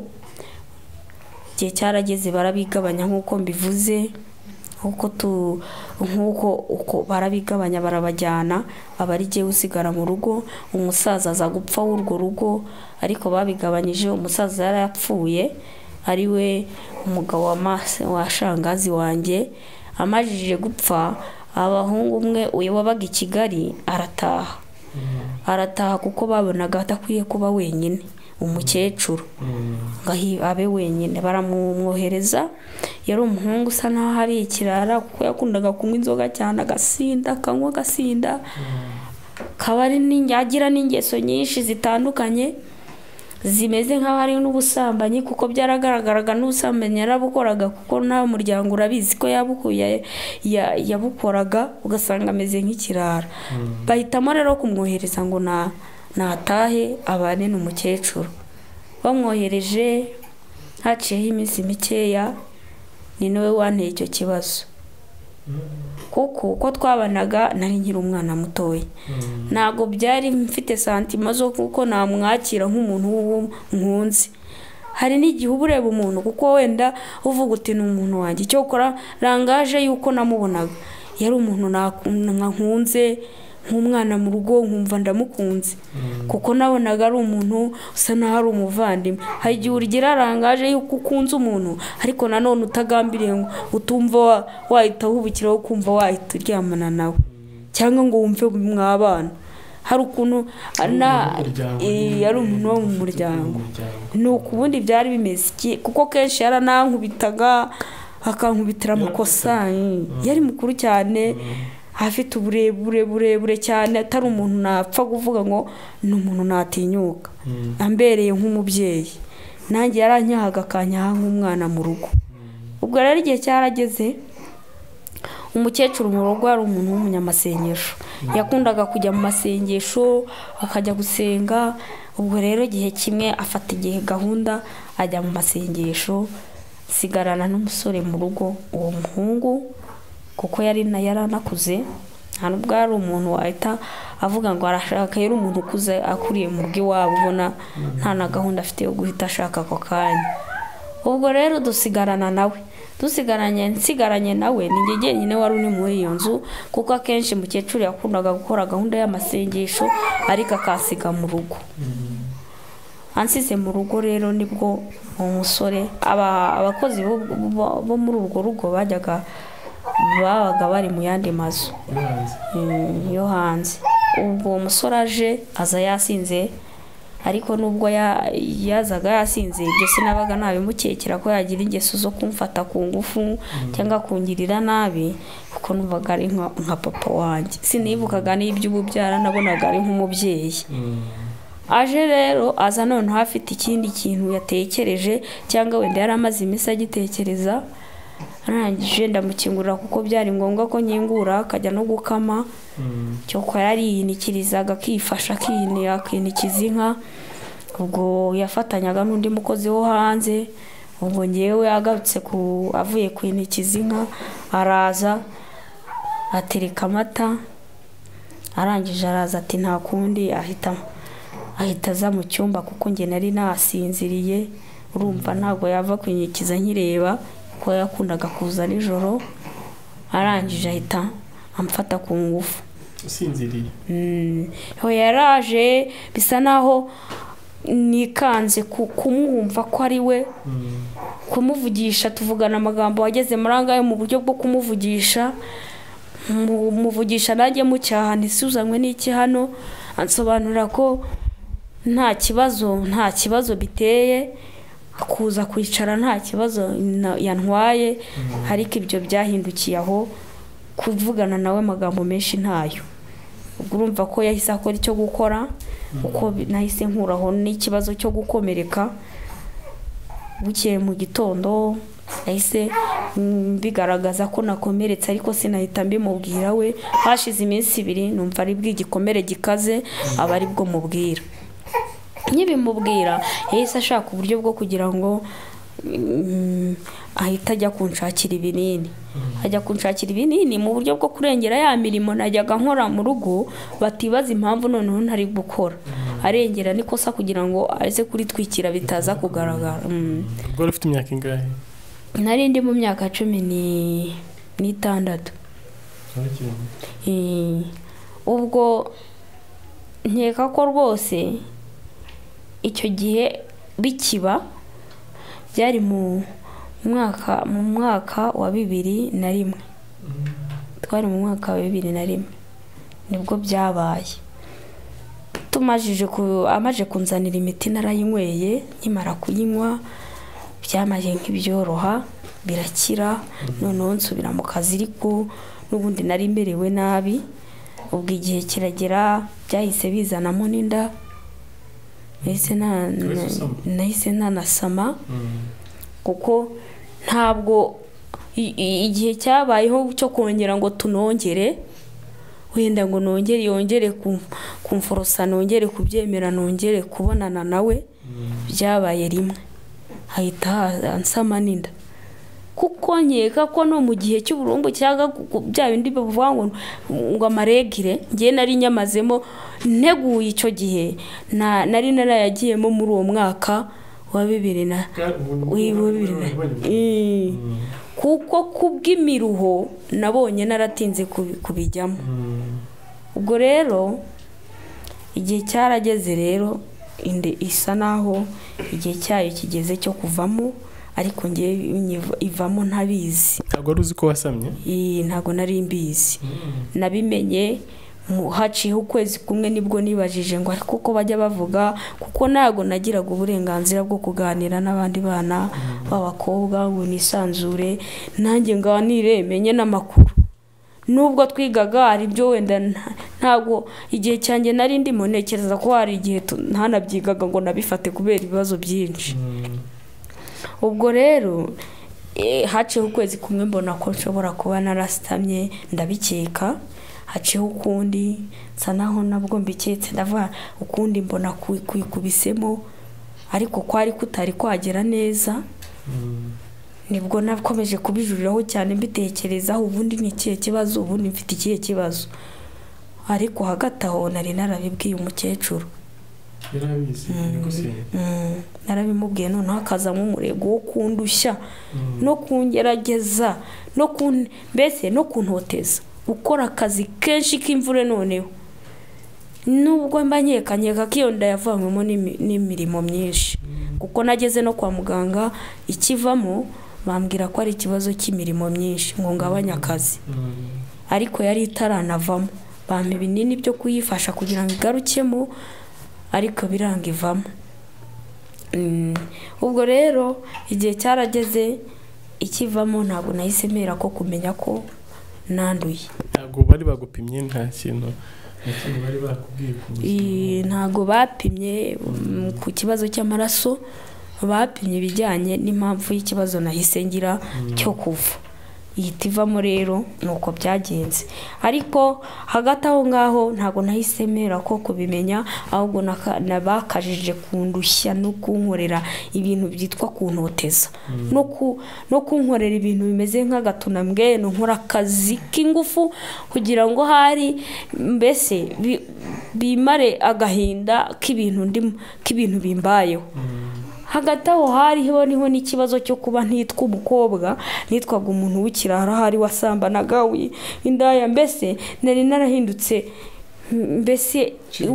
Speaker 1: gihe cyarageze barabigabanya nk'uko mbivuze uko tu nkuko uko barabigabanya barabajyana abari giye usigara mu rugo umusaza aza gupfa w'urwo rugo ariko babigabanyije umusaza yarapfuye ari we umugabo wa mase wa shangazi wanjye amajije gupfa abahungu umwe uyu wabaga i Kigali arataha arataha kuko babonaga atakwiye kuba wenyine umukecuru ngahi abe wenyine baramumwohereza yari umuhungu usa naho hari ikirara kuko yakundaga kunywa inzoga cyane agasinda akanywa agasinda kabari n'inyagira n'ingeso nyinshi zitandukanye zimeze nk'aho ari n'ubusambanyi kuko byaragaragaraga n'ubusambanyi yarabukoraga kuko nta muryango urabizi ko yabukuye yabukoraga ugasanga ameze nk'ikirara bahitamo rero kumwohereza ngo na natahe abane n'umukecuru bamwohereje haciyeho iminsi mikeya ni nawe wanteye icyo kibazo kuko uko twabanaga nari nkiri umwana mutoya ntago byari mfite santima zo kuko namwakira nk'umuntu w'umwunzi hari n'igihe uba ureba umuntu kuko wenda uvuga uti ni umuntu wanjye icyo ukora rangaje yuko namubonaga yari umuntu nkunze nk'umwana mu rugo nkumva ndamukunze kuko nabonaga ari umuntu usa naho ari umuvandimwe hari igihe ugira rangaje yuko ukunze umuntu ariko nanone utagambiriye ngo utumva wahita uhubukiraho kumva wahita uryamana nawe cyangwa ngo wumve mwabana hari ukuntu yari umuntu wo mu muryango ni ukubundi byari bimeze kuko kenshi yaranankubitaga akankubitira amakosa yari mukuru cyane afite uburebure burebure cyane atari umuntu napfa kuvuga ngo ni umuntu natinyuka ambereye nk'umubyeyi nanjye yaranyahaga akanyaha nk'umwana mu rugo ubwo rero igihe cyarageze umukecuru mu rugo ari umuntu w'umunyamasengesho yakundaga kujya mu masengesho akajya gusenga ubwo rero igihe kimwe afata igihe gahunda ajya mu masengesho sigarana n'umusore mu rugo uwo muhungu kuko yari na yaranakuze nta nubwo ari umuntu wahita avuga ngo arashaka yari umuntu ukuze akuriye mu rugo iwabo ubona nta na gahunda afite yo guhita ashaka ako kanya ubwo rero dusigarana nawe dusigaranye nsigaranye nawe ni njye nyine wari uri muri iyo nzu kuko akenshi mukecuru yakundaga gukora gahunda y'amasengesho ariko akasiga mu rugo ansize mu rugo rero nibwo umusore abakozi bo muri urwo rugo bajyaga babaga bari mu yandi mazu yo hanze ubwo umusore aje aza yasinze ariko nubwo yazaga yasinze ibyo sinabaga nabimukekera ko yagira ingeso zo kumfata ku ngufu cyangwa kungirira nabi kuko numvaga ari nka papa wanjye sinibukaga n'iby'ububyara nabonaga ari nk'umubyeyi aje rero aza none hafite ikindi kintu yatekereje cyangwa wenda yari amaze iminsi agitekereza arangije ndamukingurira kuko byari ngombwa ko nkingura akajya no gukama cyo ko yariyinikirizaga akifasha akinikiza inka ubwo yafatanyaga n'undi mukozi wo hanze ubwo ngewe agarutse ku avuye kwinikiza inka araza atereka amata arangije araza ati nta kundi ahita ahita aza mu cyumba kuko nge nari nasinziriye urumva ntabwo yava kwinikiza nkireba ko yakundaga kuza nijoro arangije ahita amfata ku ngufu
Speaker 2: usinziriye
Speaker 1: ho yaraje bisa naho nikanze kumwumva ko ari we kumuvugisha tuvugana amagambo wageze murangaye mu buryo bwo kumuvugisha muvugisha nanjye mu cyaha ntisuzanywe n'iki hano ansobanurira ko nta kibazo nta kibazo biteye kuza kwicara nta kibazo yantwaye ariko ibyo byahindukiye aho kuvugana nawe amagambo menshi ntayo ubwo urumva ko yahise akora icyo gukora uko nahise nkuraho n'ikibazo cyo gukomereka bukeye mu gitondo yahise bigaragaza ko nakomeretse ariko sinahita mbimubwira we hashize iminsi ibiri numva ari bw'igikomere gikaze aba ari bwo mubwira nkibimubwira yahise ashaka uburyo bwo kugira ngo ahita ajya kunshakira ibinini ajya kunshakira ibinini mu buryo bwo kurengera ya mirimo najyaga nkora mu rugo batibaza impamvu noneho ntari gukora arengera nikosa kugira ngo aze kuri twikira bitaza kugaragara.
Speaker 2: Ubwo ufite imyaka ingahe?
Speaker 1: Nari ndi mu myaka cumi n'itandatu. Ubwo nkeka ko rwose icyo gihe bikiba byari mu mwaka mu mwaka wa bibiri na rimwe twari mu mwaka wa bibiri na rimwe nibwo byabaye tumajije ku amaje kunzanira imiti narayinyweye nkimara kuyinywa byamaje nk'ibyoroha birakira noneho nsubira mu kazi ariko n'ubundi nari mberewe nabi ubwo igihe kiragera byahise bizanamo n'inda nahise nanasama kuko ntabwo igihe cyabayeho cyo kongera ngo tunongere wenda ngo nongere yongere kumforosa nongere kubyemera nongere kubonana nawe byabaye rimwe hahita ansama n'inda kuko nkeka ko no mu gihe cy'uburumbu cyaga bya bindi bavuga ngo ngo amaregire ngiye nari nyamazemo nteguye icyo gihe nari narayagiyemo muri uwo mwaka wa bibiri na kuko kubw'imiruho nabonye naratinze kubijyamo ubwo rero igihe cyarageze rero inde isa naho igihe cyayo kigeze cyo kuvamo ariko ngiye ivamo ntabizi
Speaker 2: ntabwo ari uzi ko wasamye
Speaker 1: ntabwo nari mbizi nabimenye haciyeho ukwezi kumwe nibwo nibajije ngo ariko uko bajya bavuga kuko ntabwo nagiraga uburenganzira bwo kuganira n'abandi bana b'abakobwa ngo nisanzure nanjye nganire menye n'amakuru nubwo twigaga ari byo wenda ntabwo igihe cyanjye nari ndimo ntekereza ko hari igihe ntanabyigaga ngo nabifate kubera ibibazo byinshi ubwo rero haciyeho ukwezi kumwe mbona ko nshobora kuba narasitamye ndabikeka haciyeho ukundi nsa naho nabwo mbiketse ndavuga ukundi mbona kwikubisemo ariko kwari kutari kwagera neza nibwo nakomeje kubijuriraho cyane mbitekerezaho ubundi ni ikihe kibazo ubundi mfite ikihe kibazo ariko hagati aho nari narabibwiye umukecuru
Speaker 2: yarabizi
Speaker 1: narabimubwiye noneho akazamo umurego wo kundushya no kungerageza no kun mbese no kuntoteza ukora akazi kenshi k'imvure noneho nubwo mba nkekanyeka ko iyo nda yavanywemo n'imirimo myinshi kuko nageze no kwa muganga ikivamo bambwira ko ari ikibazo cy'imirimo myinshi ngo ngabanye akazi ariko yari itaranavamo bampa ibinini byo kuyifasha kugira ngo igarukemo ariko biranga ivamo. Ubwo rero igihe cyarageze ikivamo ntabwo nahise mera ko kumenya ko nanduye.
Speaker 2: Ntabwo bari bagupimye nta kintu bari bakubwiye?
Speaker 1: Ntabwo bapimye ku kibazo cy'amaraso, bapimye ibijyanye n'impamvu y'ikibazo nahise ngira cyo kuva. Ihita ivamo rero nuko byagenze, ariko hagati aho ngaho ntabwo nahise mera ko kubimenya, ahubwo nabakajije kundushya no kunkorera ibintu byitwa kuntoteza no ku no kunkorera ibintu bimeze nk'agatunambwe no nkora akazi k'ingufu kugira ngo hari mbese bimare agahinda k'ibintu ndimo k'ibintu bimbayeho. Hagati aho hariho niho n'ikibazo cyo kuba ntitwa umukobwa, nitwaga umuntu w'ikirara, hari wasambanaga indaya, mbese nari narahindutse mbese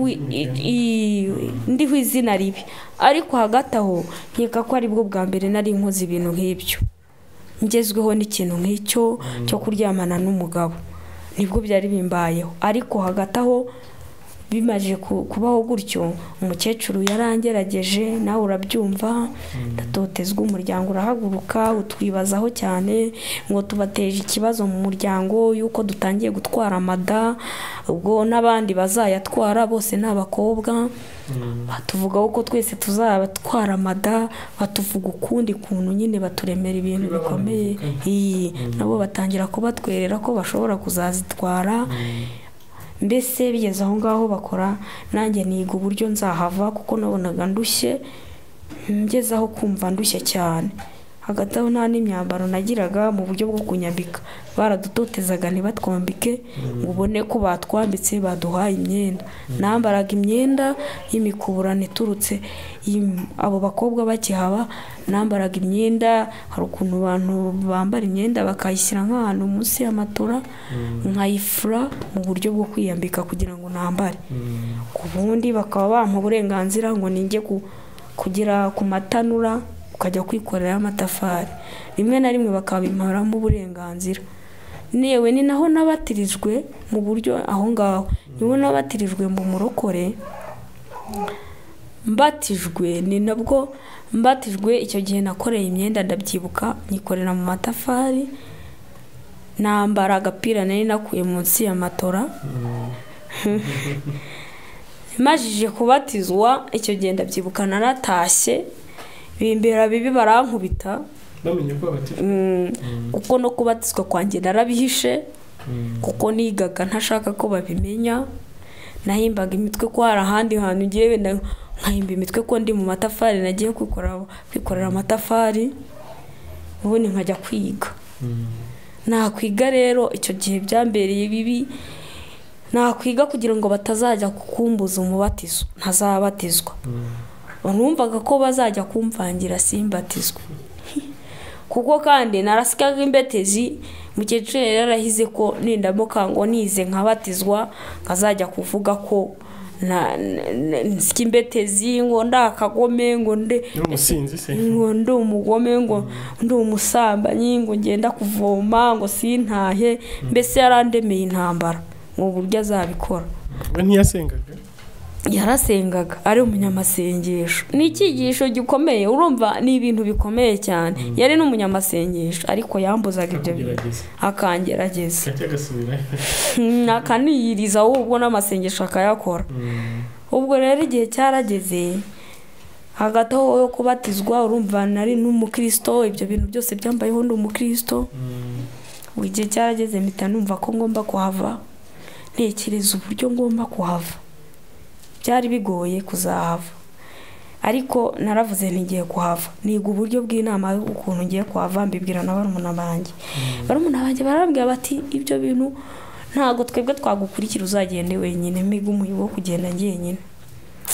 Speaker 1: ndiho izina ribi. Ariko hagati aho nkeka ko ari bwo bwa mbere nari nkoze ibintu nk'ibyo, ngezweho n'ikintu nk'icyo cyo kuryamana n'umugabo, nibwo byari bimbayeho. Ariko hagati aho bimaje kubaho gutyo, umukecuru yarangerageje, nawe urabyumva, ndatotezwa, umuryango urahaguruka utwibazaho cyane ngo tubateje ikibazo mu muryango yuko dutangiye gutwara amada, ubwo n'abandi bazayatwara bose n'abakobwa, batuvugaho ko twese tuzabatwara amada, batuvuga ukundi kuntu nyine baturemera ibintu bikomeye, nabo batangira kubatwerera ko bashobora kuzazitwara. Mbese bigeze aho ngaho bakora, nanjye niga uburyo nzahava kuko nabonaga ndushye, ngeze aho kumva ndushye cyane. Hagati aho nta n'imyambaro nagiraga mu buryo bwo kunyambika, baradutotezaga ntibatwambike ngo ubone ko batwambitse, baduhaye imyenda. Nambaraga imyenda y'imikuburano iturutse, abo bakobwa bakihaba nambaraga imyenda, hari ukuntu abantu bambara imyenda bakayishyira nk'ahantu munsi y'amatora, nkayifura mu buryo bwo kwiyambika kugira ngo nambare. Ku bundi bakaba bampa uburenganzira ngo ninjye kugira ku matanura ukajya kwikorera amatafari, rimwe na rimwe bakabimparamo uburenganzira. Newe ni naho nabatirijwe mu buryo aho ngaho, niho nabatirijwe mu murokore, mbatijwe ni nabwo mbatijwe. Icyo gihe nakoreye imyenda ndabyibuka, nyikorera mu matafari, nambara agapira nari nakuye munsi y'amatora. Majije kubatizwa icyo gihe ndabyibuka, naratashye bimbera bibi, barankubita
Speaker 2: bamenye ko abatijwe
Speaker 1: kuko no kubatizwa kwanjye narabihishe, kuko nigaga ntashaka ko babimenya. Nahimbaga imitwe ko hari ahandi hantu ngiye, nkahimba imitwe ko ndi mu matafari, nagiye kwikorera kwikorera amatafari, ubundi nkajya kwiga. Nakwiga rero icyo gihe byambereye bibi, nakwiga kugira ngo batazajya kukumbuza umubatizo, ntazabatizwa. Numvaga ko bazajya kumvangira simbatizwe, kuko kandi narasikaga imbetezi. Mukecuru yarahize ko nindamuka ngo nize nkabatizwa, nkazajya kuvuga ko na nsiki imbetezi, ngo ndakagome, ngo nde
Speaker 2: umusinzi se,
Speaker 1: ngo ndi umugome, ngo ndi umusambanyi, ngo ngenda kuvoma, ngo sintahe. Mbese yarandemeye intambara mu buryo azabikora.
Speaker 2: We ntiyasengaga?
Speaker 1: Yarasengaga, ari umunyamasengesho. Ni icyigisho gikomeye, urumva ni ibintu bikomeye cyane. Yari n'umunyamasengesho, ariko yambuzaga ibyo bintu akangerageza, akaniyiriza ubwo n'amasengesho akayakora. Ubwo rero igihe cyarageze, hagati aho yo kubatizwa, urumva nari n'umukristo, ibyo bintu byose byambayeho ndi umukristo. Igihe cyarageze mpita numva ko ngomba kuhava, ntekereza uburyo ngomba kuhava. Byari bigoye kuzahava, ariko naravuze ntigiye kuhava. Niga uburyo bw'inama y'ukuntu ngiye kuhava, mbibwira na barumuna banjye. Barumuna banjye barambwira bati ibyo bintu ntago twebwe twagukurikira, uzagende wenyine, mpiga umuhigo wo kugenda njyenyine.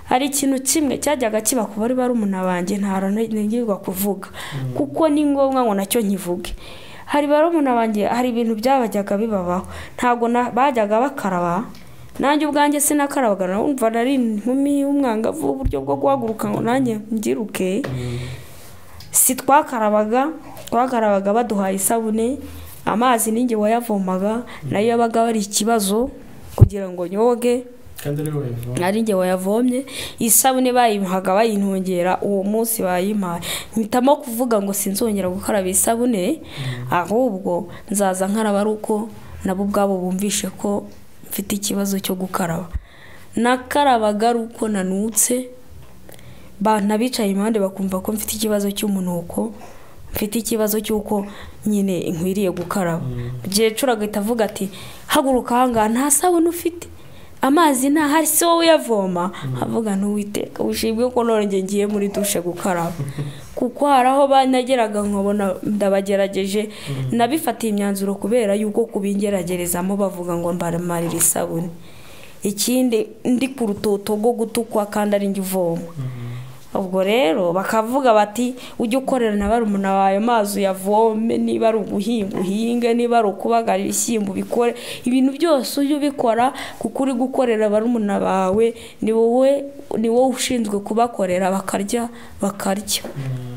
Speaker 1: hari ikintu kimwe cyajyaga kiba ku bari barumuna banjye ntaranigirwa kuvuga kuko ni ngombwa ngo nacyo nkivuge. Hari barumuna banjye hari ibintu byabajyaga bibabaho ntago bajyaga bakaraba, nanjye ubwanjye sinakarabaga, numva nari inkumi y'umwangavu uburyo bwo guhaguruka ngo nanjye mbyiruke. Si twakarabaga, twakarabaga baduhaye isabune, amazi ninjye wayavomaga, nayo yabaga bari ikibazo kugira ngo nyoge ari njye wayavomye. Isabune bayimuhaga bayintongera, uwo munsi bayimpaye mpitamo kuvuga ngo sinzongera gukaraba isabune, ahubwo nzaza nkaraba ari uko nabo ubwabo bumvishe ko mfite ikibazo cyo gukaraba. Nakarabaga ari uko nanutse, bana bicaye impande bakumva ko mfite ikibazo cy'umunuko, mfite ikibazo cy'uko nyine inkwiriye gukaraba. Byecura agahita avuga ati haguruka hanga nta sabune ufite, amazi nta hari se wowe yavoma. Avuga n'uwiteka wishimwe ko none ngiye muri dushe gukaraba, kuko haraho banageraga nkabona ndabagerageje, nabifatiye imyanzuro kubera yuko kubingeragerezamo bavuga ngo mbaramarira isabune. Ikindi ndi ku rutoto rwo gutukwa kandi ari njye uvoma. Ubwo rero bakavuga bati ujye ukorera na barumuna bawe mazi yavome, niba ari uguhinga uhinge, niba ari ukubagara ibishyimbo bikore, ibintu byose ujye ubikora kuko uri gukorera barumuna bawe, ni wowe ni wowe ushinzwe kubakorera bakarya bakarya.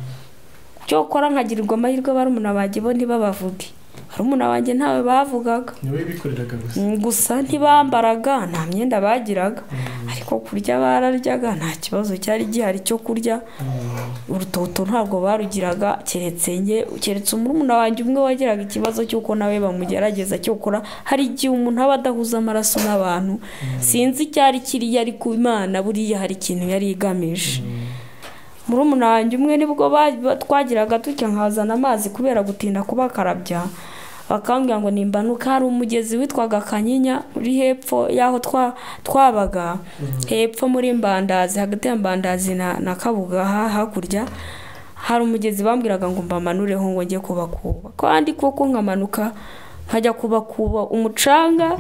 Speaker 1: Cyo kora nkagirirwa amahirwe barumuna banjye bo ntibabavuge, barumuna banjye ntawe bavugaga,
Speaker 2: niwe bikoreraga gusa
Speaker 1: gusa ntibambaraga nta myenda bagiraga, ariko kurya bararyaga nta kibazo cyari gihari cyo kurya. Urutoto ntabwo barugiraga, keretse nge keretse umurumuna wanjye umwe wagiraga ikibazo cy'uko nawe bamugerageza cyo kora. Hari igihe umuntu aba adahuza amaraso n'abantu, sinzi cyari kiri yari ku Imana, buriya hari ikintu yari igamije. Murumuna wanjye umwe nibwo twagiraga tutya nkazana amazi kubera gutinda kubakarabya, bakambwira ngo nimbanuka hari umugezi witwaga Kanyinya uri hepfo yaho twa twabaga hepfo muri Mbandazi, hagati ya Mbandazi na, na Kabuga hakurya hari umugezi bambwiraga ngo mbamanureho ngo ngiye kubakuba, kandi koko nkamanuka nkajya kubakuba umucanga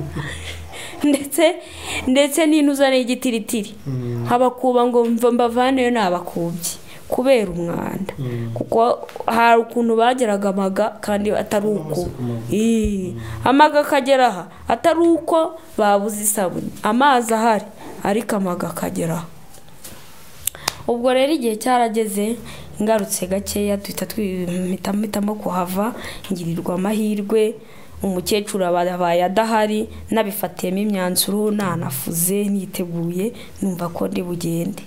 Speaker 1: ndetse ndetse n'intuzane y'igitiritiri habakuba ngo mva mbavaneyo nabakubye kubera umwanda, kuko hari ukuntu bageraga amaga kandi atari uko eh amaga kageraha atari uko babuze isabune, amazi ahari ariko amaga kageraha. Ubwo rero igihe cyarageze ngarutse gakeya duhita twimitamo kuhava, ngirirwa amahirwe umukecuru abaye adahari, nabifatiyemo imyanzuro nanafuze niteguye numva ko ndi bugende.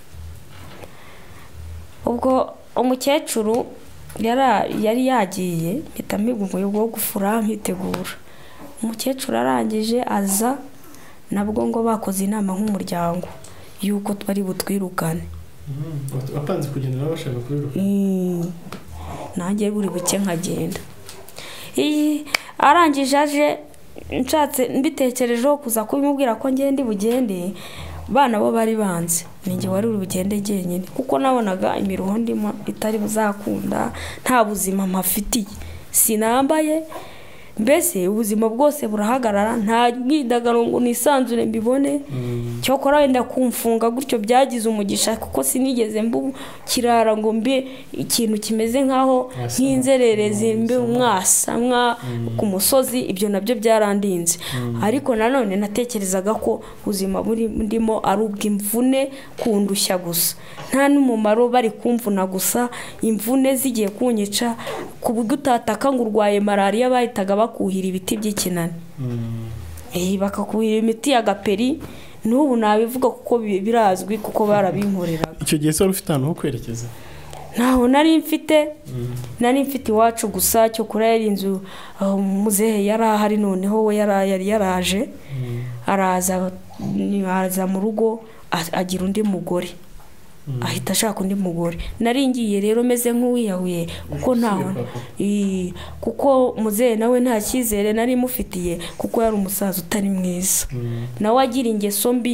Speaker 1: Ubwo umukecuru yari yagiye mpitamo umuyogo wo gufura nkitegura. Umukecuru arangije aza, nabwo ngo bakoze inama nk'umuryango yuko twari butwirukane.
Speaker 2: Apanze kugenda nabashaka kwiruka.
Speaker 1: Nanjye buri buke nkagenda. Iyi arangije aje nshatse mbitekerejeho kuza kubimubwira ko ngende bugende, bana bo bari banze ninjye wari uri bugende genyine, kuko nabonaga imiruho ndimo itari buzakunda, nta buzima mpafitiye, sinambaye, mbese ubuzima bwose burahagarara, nta mwidagaro ngo nisanzure mbibone. Cyo kora wenda kumfunga gutyo byagize umugisha, kuko sinigeze mbu kirara ngo mbe ikintu kimeze nkaho nk'inzererezi mbe umwasamwa ku musozi, ibyo nabyo byarandinze. Ariko nanone natekerezaga ko ubuzima buri ndimo ari ubw'imvune kundushya gusa, nta n'umumaro bari kumvuna gusa, imvune zigiye kunyica ku buryo utataka ngo urwaye malaria bahitaga bakuhira ibiti by'ikinani. Eh bakakuhira imiti ya gaperi, n'ubu nabivuga kuko birazwi kuko barabinkoreraga.
Speaker 2: Icyo gihe se ufite ahantu ho kwerekeza?
Speaker 1: Naho nari mfite nari mfite iwacu gusa, cyo kuri yari inzu muzehe yari ahari, noneho we yari yaraje araza araza mu rugo agira undi mugore, ahita ashaka undi mugore. Nari ngiye rero meze nk'uwiyahuye kuko ntaho eh kuko muzehe nawe nta cyizere nari mufitiye, kuko yari umusaza utari mwiza, nawe agira ingeso mbi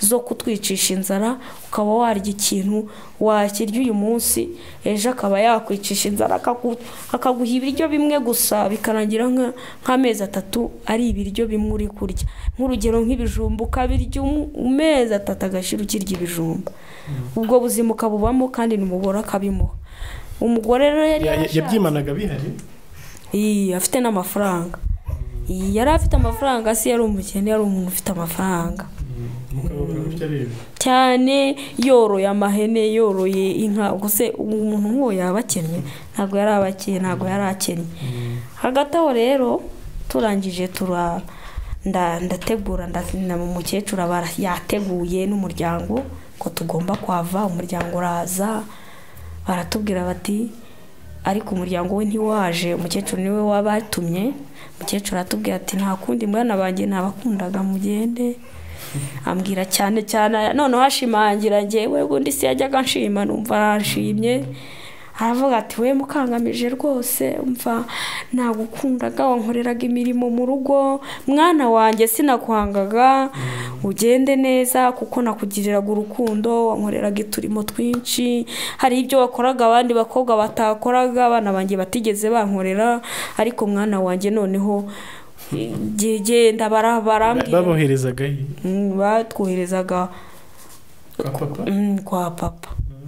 Speaker 1: zo kutwicisha inzara ukaba warya ikintu wakirya uyu munsi ejo akaba yakwicisha inzara akaguha ibiryo bimwe gusa bikarangira nk'amezi atatu ari ibiryo bimwe uri kurya nk'urugero nk'ibijumba ukabirya amezi atatu agashira ukirya ibijumba ubwo buzima ukabubamo kandi n'umugore akabimuha umugore rero
Speaker 2: yabyimanaga bihari
Speaker 1: iyi afite n'amafaranga yari afite amafaranga si yari umukene yari umuntu ufite amafaranga cyane yoroye amahene yoroye inka gusa umuntu nk'uwo yabakennye ntabwo yari abakeye ntabwo yari akennye hagati aho rero turangije tura ndategura ndazina mu mukecuru aba yateguye n'umuryango ko tugomba kwava umuryango uraza baratubwira bati ariko umuryango we ntiwaje umukecuru niwe wabatumye umukecuru atubwira ati nta kundi mwana banjye nabakundaga mugende ambwira cyane cyane none hashimangira ngewe ubundi si yajyaga nshima numva arashimye aravuga ati we mukangamije rwose umva nagukundaga wankoreraga imirimo mu rugo mwana wanjye sinakwangaga ugende neza kuko nakugiriraga urukundo wankoreraga uturimo twinshi hari ibyo wakoraga abandi bakobwa batakoraga abana banjye batigeze bankorera ariko mwana wanjye noneho genda barambwira
Speaker 2: baboherezaga
Speaker 1: batwoherezaga
Speaker 2: kwa papa
Speaker 1: kwa papa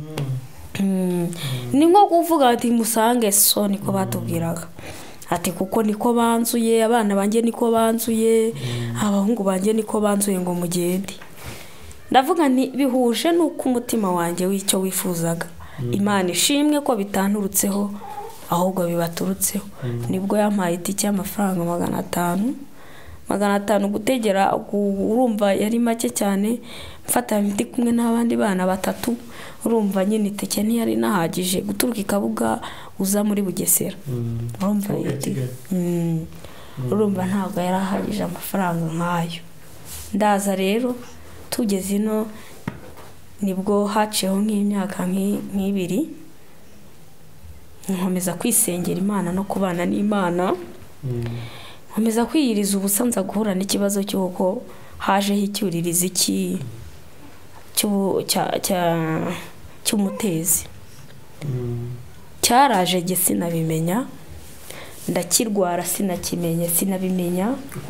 Speaker 1: ni nko kuvuga ati musange so niko batubwiraga ati kuko niko banzuye abana banjye niko banzuye abahungu banjye niko banzuye ngo mugende ndavuga nti bihuje nuko umutima wanjye w'icyo wifuzaga Imana ishimwe ko bitanturutseho ahubwo bibaturutseho nibwo yampaye itike y'amafaranga magana atanu magana atanu gutegera urumva yari make cyane mfata imiti kumwe n'abandi bana batatu urumva nyine itike ntiyari nahagije guturuka ikabuga uza muri Bugesera urumva urumva ntabwo yari ahagije amafaranga nk'ayo ndaza rero tugeze ino nibwo haciyeho nk'imyaka nk'ibiri nkomeza kwisengera Imana no kubana n'Imana nkomeza kwiyiriza ubusa nza guhura n'ikibazo cy'uko hajeho icyuririzi iki cy'umutezi cyaraje ge sinabimenya ndakirwara sinakimenye sinabimenya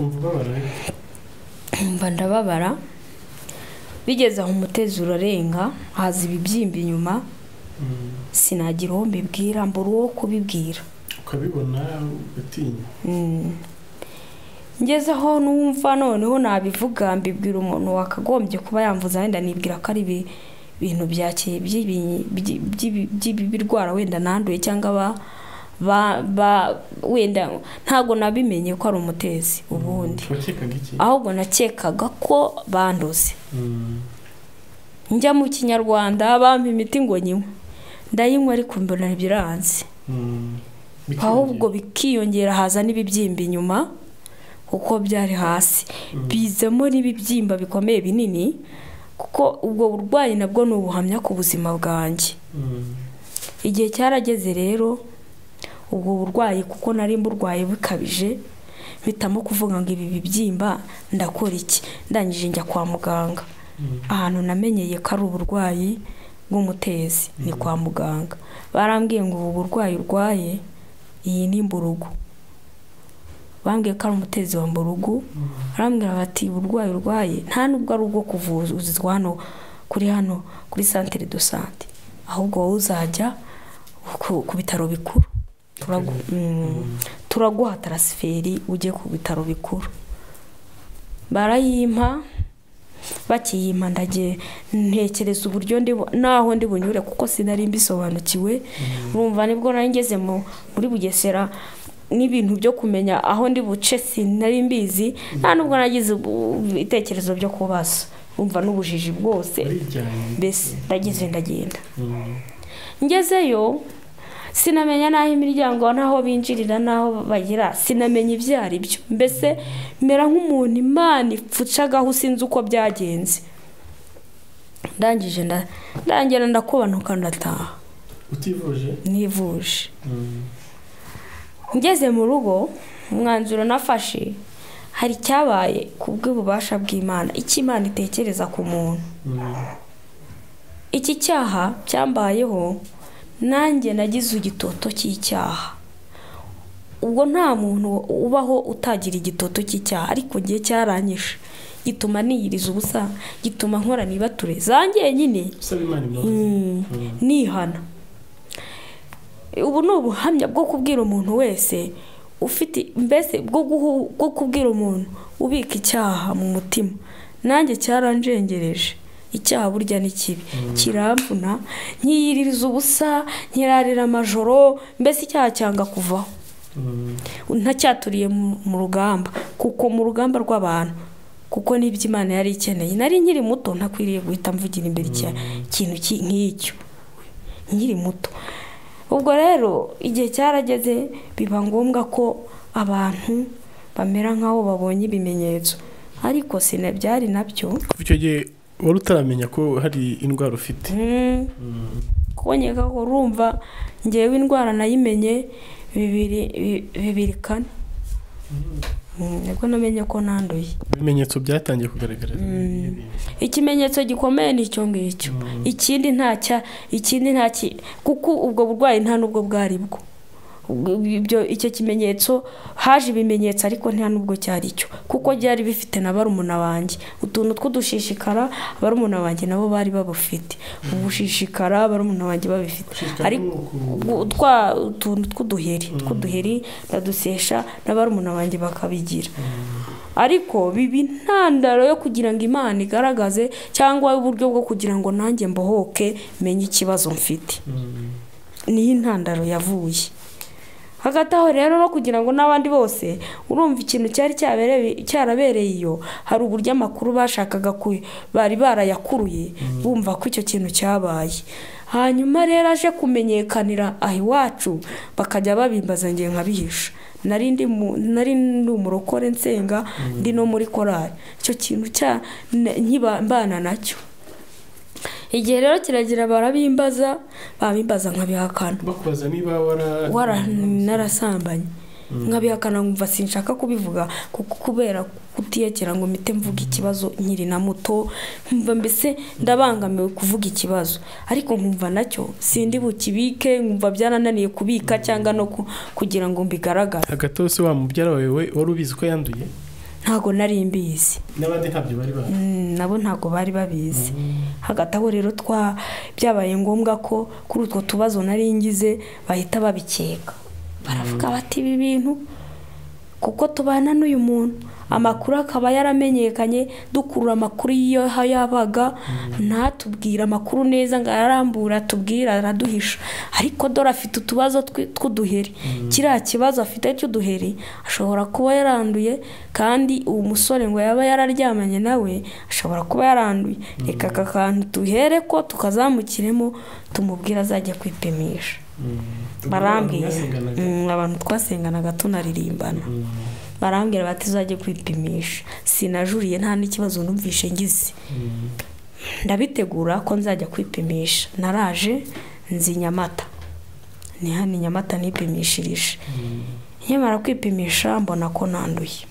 Speaker 1: mba ndababara bigeze aho umutezi urarenga haza ibibyimba inyuma sinagira uwo mbibwira mbura uwo kubibwira
Speaker 2: ukabibona ugatinya
Speaker 1: ngeze aho numva noneho nabivuga mbibwira umuntu wakagombye kuba yamvuza wenda nibwira ko ari ibintu byakeye by'ibirwara wenda nanduye cyangwa ba wenda ntago nabimenye ko ari umutezi ubundi ahubwo nakekaga ko bandoze njya mu Kinyarwanda bampa imiti ngo nyinywe ndayinywa ariko mbona biranze ahubwo bikiyongera haza n'ibibyimba inyuma kuko byari hasi bizemo n'ibibyimba bikomeye binini kuko ubwo burwayi nabwo ni ubuhamya ku buzima bwanjye igihe cyarageze rero ubwo burwayi kuko nari mburwaye bukabije bitamo kuvuga ngo ibi bibyimba ndakora iki ndangije njya kwa muganga ahantu namenyeye ko ari uburwayi bw'umutezi ni kwa muganga barambwiye ngo ubu burwayi urwaye iyi ni mburugu bambwiye ko ari umutezi wa mburugu barambwira bati uburwayi urwaye nta nubwo ari ubwo kuvuzwa hano kuri hano kuri centre de santé ahubwo wowe uzajya ku bitaro bikuru turaguha transferi ujye ku bitaro bikuru barayimpa bakiyimpa ndagiye ntekereza uburyo naho ndi bunyure kuko sinari mbisobanukiwe urumva nibwo nari ngeze muri Bugesera n'ibintu byo kumenya aho ndi buce sinari mbizi nta nubwo nagize ibitekerezo byo kubaza urumva n'ubujiji bwose mbese ndagize ndagenda ngezeyo sinamenya naho imiryango naho binjirira naho bagira sinamenya ibyo ari byo mbese mera nk'umuntu Imana ipfucagaho sinzi uko byagenze ndangije ndangira ndakubanuka ndataha
Speaker 2: utivuje
Speaker 1: nivuje ngeze mu rugo umwanzuro nafashe hari cyabaye kubw'ububasha bw'Imana, iki Imana itekereza ku muntu. Iki cyaha cyambayeho, nanjye nagize igitoto cy'icyaha. Ubwo nta muntu ubaho utagira igitoto cy'icyaha, ariko ngiye cyaranyishe, gituma niyiriza ubusa, gituma nkora nibature zanjye nyine nihana. Ubu ni ubuhamya bwo kubwira umuntu wese ufite mbese bwo kubwira umuntu ubika icyaha mu mutima. Nanjye cyaranjengereje, icyaha burya ni kibi, kiramvuna, nkiyiririza ubusa, nkirarira amajoro, mbese icyaha cyanga kuvaho. Ntacyaturiye mu rugamba, kuko mu rugamba rw'abantu, kuko n'ibyo Imana yari ikeneye. Nari nkiri muto, ntakwiriye guhita mvugira imbere ikintu nk'icyo nkiri muto. Ubwo rero igihe cyarageze biba ngombwa ko abantu bamera nkaho babonye ibimenyetso, ariko sinabyari nabyo.
Speaker 2: Kuva icyo gihe wari utaramenya ko hari indwara ufite?
Speaker 1: Kuboneka ko urumva ngewe indwara nayimenye bibiri bibiri kane, nibwo namenye ko nanduye.
Speaker 2: Ibimenyetso byatangiye kugaragara?
Speaker 1: Ikimenyetso gikomeye ni icyo ngicyo, ikindi ntacya ikindi ntaki, kuko ubwo burwayi nta nubwo bwari bwo. Ibyo icyo kimenyetso haje ibimenyetso, ariko nta nubwo cyari cyo, kuko byari bifite na barumuna banjye utuntu tw'udushishikara, barumuna banjye nabo bari babufite ubushishikara, barumuna banjye babifite, ariko twa utuntu tw'uduheri tw'uduheri ndadusesha na barumuna banjye bakabigira. Ariko bibi ntandaro yo kugira ngo Imana igaragaze, cyangwa uburyo bwo kugira ngo nanjye mbohoke menye ikibazo mfite. Ni intandaro yavuye hagati aho rero, no kugira ngo n'abandi bose urumva ikintu cyari cyabereye cyarabereye iyo, hari uburyo amakuru bashakaga ku bari barayakuruye bumva ko icyo kintu cyabaye. Hanyuma rero aje kumenyekanira aho iwacu, bakajya babimbaza ngiye nkabihisha. Nari ndi nari ndi umurokore nsenga, ndi no muri korali. Icyo kintu cya nkibambana nacyo. Igihe rero kiragira barabimbaza, babimbaza nkabihakana.
Speaker 2: Bakubaza niba wara
Speaker 1: wara narasambanye. Nkabihakana nkumva sinshaka kubivuga, kuko kubera kutiyekera ngo mite mvuga ikibazo nkiri na muto, nkumva mbese ndabangamiwe kuvuga ikibazo, ariko nkumva nacyo sindi bukibike, nkumva byarananiye kubika cyangwa no kugira ngo mbigaragara.
Speaker 2: Hagati hose wa mubyara wawe wari ubizi ko yanduye?
Speaker 1: Ntago nari mbizi.
Speaker 2: N'abandi ntabyo bari bazi?
Speaker 1: Nabo ntago bari babizi. Hagati aho rero twa byabaye ngombwa ko kuri utwo tubazo nari ngize bahita babikeka. Baravuga bati ibi bintu kuko tubana n'uyu muntu, amakuru akaba yaramenyekanye, dukurura amakuru iyo yabaga, ntatubwira amakuru neza ngo arambura tubwira araduhisha, ariko dore afite utubazo tw'uduheri. Kiriya kibazo afite cy'uduheri ashobora kuba yaranduye, kandi uwo musore ngo yaba yararyamanye nawe ashobora kuba yaranduye. Reka aka kantu tuhere ko tukazamukiremo, tumubwira azajya kwipimisha. Barambwiye abantu twasenganaga tunaririmbana, barambwira bati uzajye kwipimisha. Sinajuriye, nta n'ikibazo numvishe ngize. Ndabitegura ko nzajya kwipimisha. Naraje nzi Nyamata, ni hano Nyamata nipimishirije. Nyamara kwipimisha mbona ko nanduye.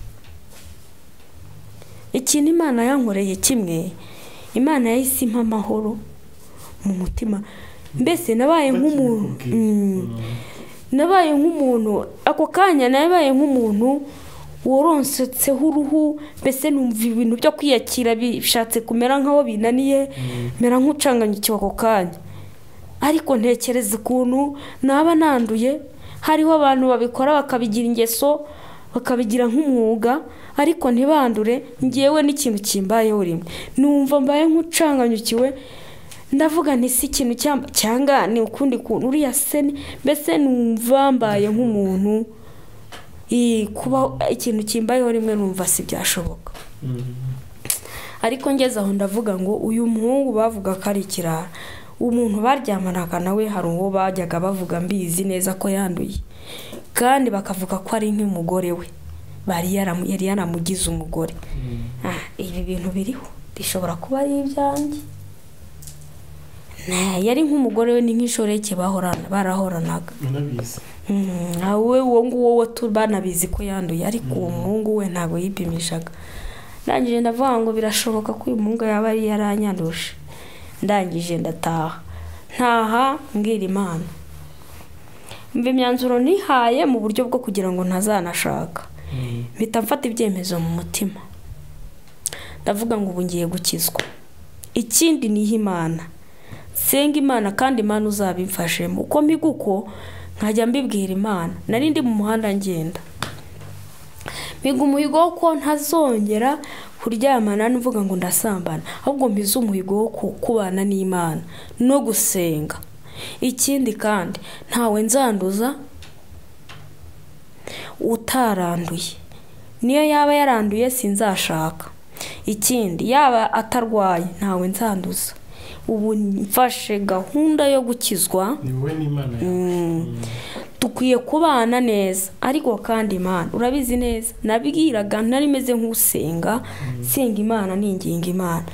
Speaker 1: Ikintu Imana yankoreye kimwe, Imana yahise impa amahoro mu mutima. Mbese nabaye nk'umuntu, nabaye nk'umuntu ako kanya, nabaye nk'umuntu woronsetse uruhu, mbese numva ibintu byo kwiyakira bishatse kumera nkaho binaniye, mera nk'ucanganyukiwe ako kanya. Ariko ntekereza ukuntu naba nanduye, hariho abantu babikora bakabigira ingeso, bakabigira nk'umwuga, ariko ntibandure. Ngewe n'ikintu kimbayeho rimwe, numva mbaye nk'ucanganyukiwe, ndavuga nti si ikintu cyanga ni ukundi kuntu uriya seni, mbese numva mbaye nk'umuntu kuba ikintu kimbayeho rimwe numva si byashoboka. Ariko ngeze aho ndavuga ngo uyu muhungu bavuga ko ari ikirara, umuntu baryamanaga nawe hari uwo bajyaga bavuga mbizi neza ko yanduye, kandi bakavuga ko ari nk'umugore we, bari yari yaramugize umugore. Ibi bintu biriho bishobora kuba ari ibyanjye. yari nk'umugore we ni nk'ishoreke bahorana barahoranaga
Speaker 2: unabizi
Speaker 1: wowe uwo nguwo banabizi ko yanduye ariko uwo muhungu we ntabwo yipimishaga. ndangije ndavuga ngo birashoboka ko uyu muhungu yaba ari yaranyanduje. ndangije ndataha ntaha mbwira Imana mva imyanzuro nihaye mu buryo bwo kugira ngo ntazanashaka mpita mfata ibyemezo mu mutima ndavuga ngo ubu ngiye gukizwa. ikindi niha Imana senga Imana kandi Imana uzabimfashemo uko mpiga uko nkajya mbibwira Imana. nari ndi mu muhanda ngenda mpiga umuhigo ko ntazongera kuryamana n'uvuga ngo ndasambana ahubwo mpize umuhigo wo kubana n'Imana no gusenga. ikindi kandi ntawe nzanduza utaranduye niyo yaba yaranduye sinzashaka. ikindi yaba atarwaye ntawe nzanduza. ubu mfashe gahunda yo gukizwa.
Speaker 2: ni wowe n'Imana
Speaker 1: yawe dukwiye kubana neza ariko kandi Imana urabizi neza nabwiraga nari meze nk'usenga senga Imana ninginga Imana.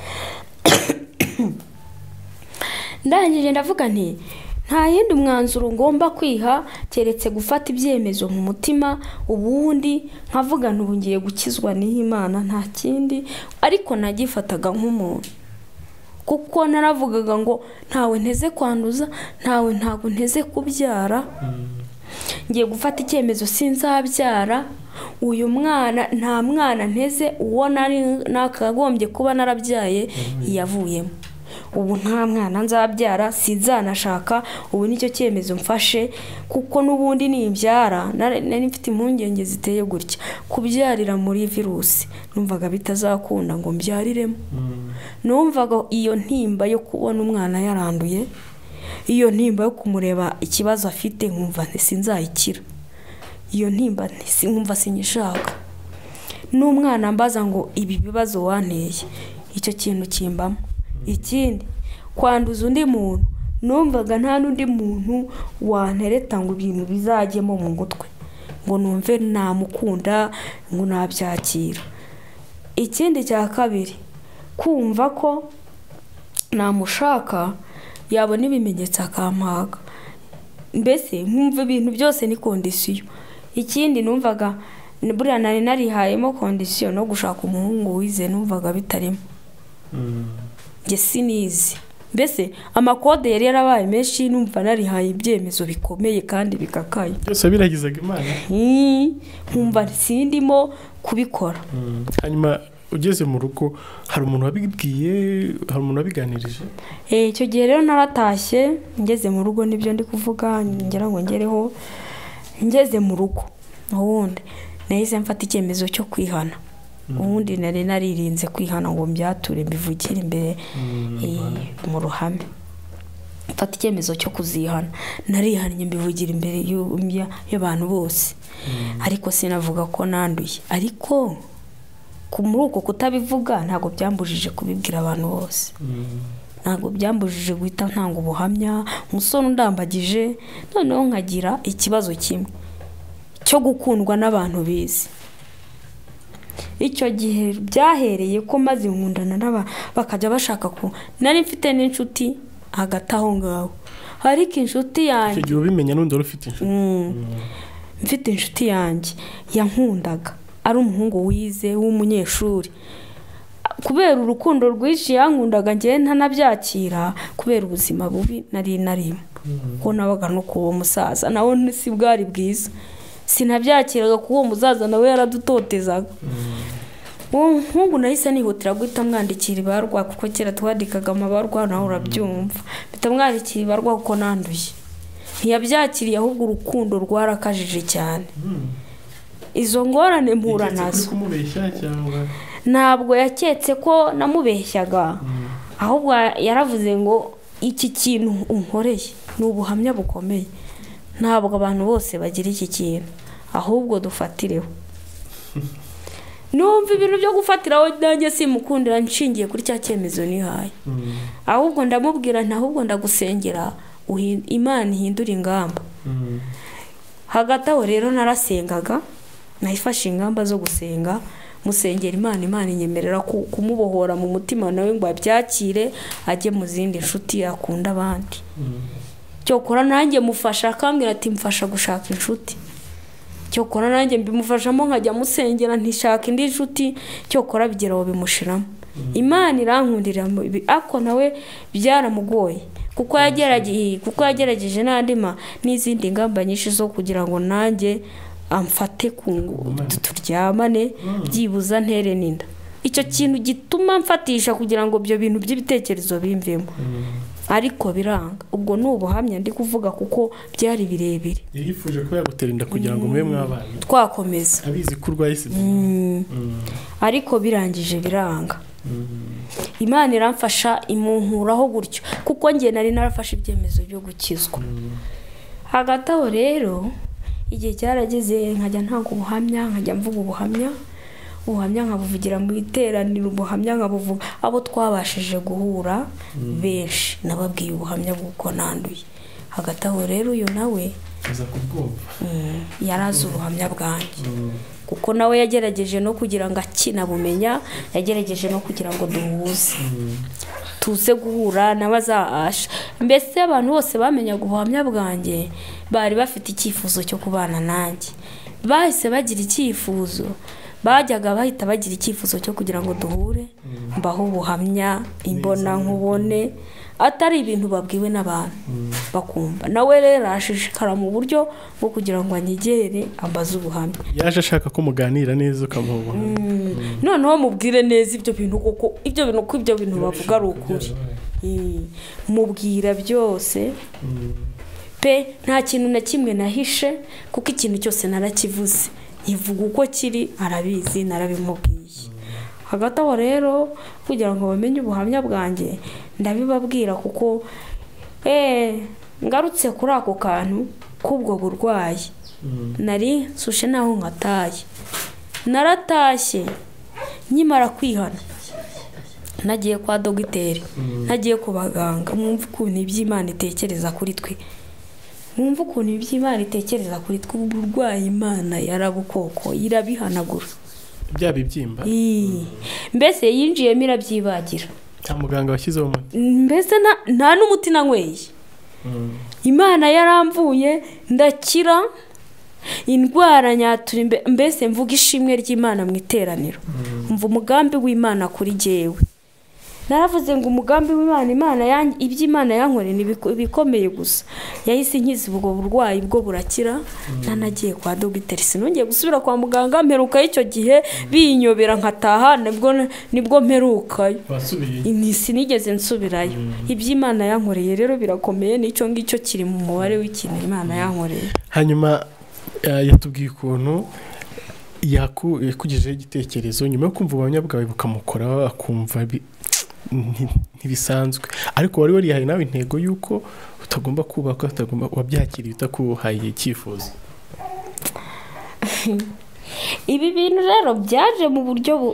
Speaker 1: ndangije ndavuga nti nta yindi mwanzuro ngomba kwiha keretse gufata ibyemezo mu mutima ubundi nkavuga ntubu ngiye gukizwa n'Imana nta kindi. ariko nagifataga nk'umuntu kuko naravugaga ngo ntawe nteze kwanduza ntawe ntago nteze kubyara. ngiye gufata icyemezo sinzabyara uyu mwana nta mwana nteze uwo nari nakagombye kuba narabyaye yavuyemo. ubu nta mwana nzabyara sinzanashaka. ubu nicyo cyemezo mfashe kuko n'ubundi nimbyara nari mfite impungenge ziteye gutya kubyarira muri virusi numvaga bitazakunda ngo mbyariremo. numvaga iyo ntimba yo kubona umwana yaranduye iyo ntimba yo kumureba ikibazo afite nkumva sinzayikira. iyo ntimba nkumva sinyishaka. n'umwana mbaza ngo ibi bibazo wanteye icyo kintu kimbamo. ikindi kwanduza undi muntu numvaga nta n'undi muntu wantereta ngo ibintu bizajyemo mu gutwe ngo numve namukunda ngo nabyakira. ikindi cya kabiri kumva ko namushaka yabona ibimenyetso akampaga mbese nkumva ibintu byose ni kondisiyo. ikindi numvaga buriya nari narihayemo kondisiyo no gushaka umuhungu wize numvaga bitarimo. nge sinizi mbese amakode yari yarabaye menshi numva narihaye ibyemezo bikomeye kandi bikakaye
Speaker 2: byose biragizaga Imana
Speaker 1: nkumva sindimo kubikora.
Speaker 2: hanyuma ugeze mu rugo hari umuntu wabibwiye hari umuntu wabiganirije?
Speaker 1: eh icyo gihe rero naratashye ngeze mu rugo nibyo ndi kuvuga ngira ngo ngereho ngeze mu rugo ubundi nahise mfata icyemezo cyo kwihana. ubundi nari naririnze kwihana ngo mbyature mbivugire imbere mu ruhame. mfata icyemezo cyo kuzihana narihannye mbivugira imbere y'abantu bose ariko sinavuga ko nanduye. ariko muri uko kutabivuga ntabwo byambujije kubibwira abantu bose. ntabwo byambujije guhita ntanga ubuhamya umusore undambagije noneho nkagira ikibazo kimwe cyo gukundwa n'abantu bizi. icyo gihe byahereye ko maze nkundana n'aba bakajya bashaka ko nari mfite n'inshuti hagati aho ngaho ariko inshuti yanjye
Speaker 2: icyo gihe ubimenya n'undi wari ufite inshuti
Speaker 1: mfite inshuti yanjye yankundaga ari umuhungu wize w'umunyeshuri kubera urukundo rwinshi yankundaga ngiye ntanabyakira kubera ubuzima bubi nari narimo ko nabaga no kuwo musaza nawe si bwari bwiza sinabyakiraga kuko uwo muzaza nawe yaradutotezaga. umuhungu nahise nihutira guhita mwandikira ibarwa kuko kera twandikaga amabarwa nawe urabyumva bitamwandikira ibarwa kuko nanduye. ntiyabyakiriye ahubwo urukundo rwarakajije cyane. izo ngorane mpura nazo ntabwo yaketse ko namubeshyaga ahubwo yaravuze ngo iki kintu unkoreye ni ubuhamya bukomeye ntabwo abantu bose bagira iki kintu ahubwo dufatireho. numva ibintu byo gufatiraho nanjye simukundira nshingiye kuri cya cyemezo nihaye ahubwo ndamubwira nta ahubwo ndagusengera Imana ihindura ingamba. hagati aho rero narasengaga nayifashe ingamba zo gusenga musengera Imana Imana inyemerera kumubohora mu mutima nawe ngo abyakire ajye mu zindi nshuti akunda abandi cyokora nanjye mufasha akambwira ati mfasha gushaka inshuti cyokora nanjye mbimufashamo nkajya musengera ntishaka indi nshuti cyokora bigeraho bimushiramo Imana irankundira ako nawe byaramugoye kuko yagerageje kuko yagerageje n'andima n'izindi ngamba nyinshi zo kugira ngo nanjye amfate ku turyamane byibuza ntere ninda icyo kintu gituma mfatisha kugira ngo byo bintu by'ibitekerezo bimvemo ariko biranga ubwo n'ubuhamya ndi kuvuga kuko byari birebire
Speaker 2: yifuje ko yaguterinda kugira ngo mwe mwabana
Speaker 1: twakomeza
Speaker 2: abizi ko urwaye sida
Speaker 1: ariko birangije biranga Imana iramfasha imunkuraho gutyo kuko ngiye nari narafashe ibyemezo byo gukizwa hagati aho rero igihe cyarageze nkajya ntanga ubuhamya nkajya mvuga ubuhamya ubuhamya nkabuvugira mu iteraniro ubuhamya nkabuvuga abo twabashije guhura benshi nababwiye ubuhamya bw'uko nanduye hagati aho rero uyu nawe
Speaker 2: aza kubwumva
Speaker 1: yarazi ubuhamya bwanjye kuko nawe yagerageje no kugira ngo akina bumenya yagerageje no kugira ngo duhuze tuze guhura n'abazasha mbese abantu bose bamenyaga ubuhamya bwanjye bari bafite icyifuzo cyo kubana nanjye bahise bagira icyifuzo bajyaga bahita bagira icyifuzo cyo kugira ngo duhure mbaho ubuhamya imbona nkubone atari ibintu babwiwe n'abantu bakumva nawe rero ashishikara mu buryo bwo kugira ngo anyegere ambaze ubuhamya
Speaker 2: yaje ashaka ko muganira neza ukamuha ubuhamya
Speaker 1: noneho mubwire neza ibyo bintu kuko ibyo bintu ko ibyo bintu bavuga ari ukuri mubwira byose pe nta kintu na kimwe nahishe kuko ikintu cyose narakivuze nkivuga uko kiri arabizi narabimubwiye hagati aho rero kugira ngo bamenye ubuhamya bwanjye ndabibabwira kuko eh ngarutse kuri ako kantu kubwo burwayi nari nsushe naho nkataye naratashye nyimara kwihana nagiye kwa dogiteri nagiye ku baganga mwumva ukuntu iby'Imana itekereza kuri twe mwumva ukuntu iby'Imana itekereza kuri twe uburwayi Imana yarabukoko irabihanagura
Speaker 2: bya bibyimba
Speaker 1: mbese yinjiyemo irabyibagira
Speaker 2: nta muganga washyizeho umuti
Speaker 1: mbese nta n'umuti nanyweye Imana yaramvuye ndakira indwara nyatura mbese mvuga ishimwe ry'Imana mu iteraniro mva umugambi w'Imana kuri jewe naravuze ngo umugambi w'Imana Imana yanjye iby'Imana yankore ni bikomeye gusa yahise inkiza ubwo burwayi bwo burakira nanagiye kwa dogiteri sinongeye gusubira kwa muganga mperuka icyo gihe binyobera nkataha nibwo nibwo mperuka ni sinigeze nsubirayo iby'Imana yankoreye rero birakomeye nicyo ngicyo kiri mu mubare w'ikintu Imana yankoreye
Speaker 2: hanyuma yatubwiye ukuntu yakugejeho igitekerezo nyuma yo kumva ubuhamya bwawe bukamukora akumva ntibisanzwe ariko wari warihaye nawe intego y'uko utagomba kubaka utagomba wabyakiriye utakuhaye icyifuzo
Speaker 1: ibi bintu rero byaje mu buryo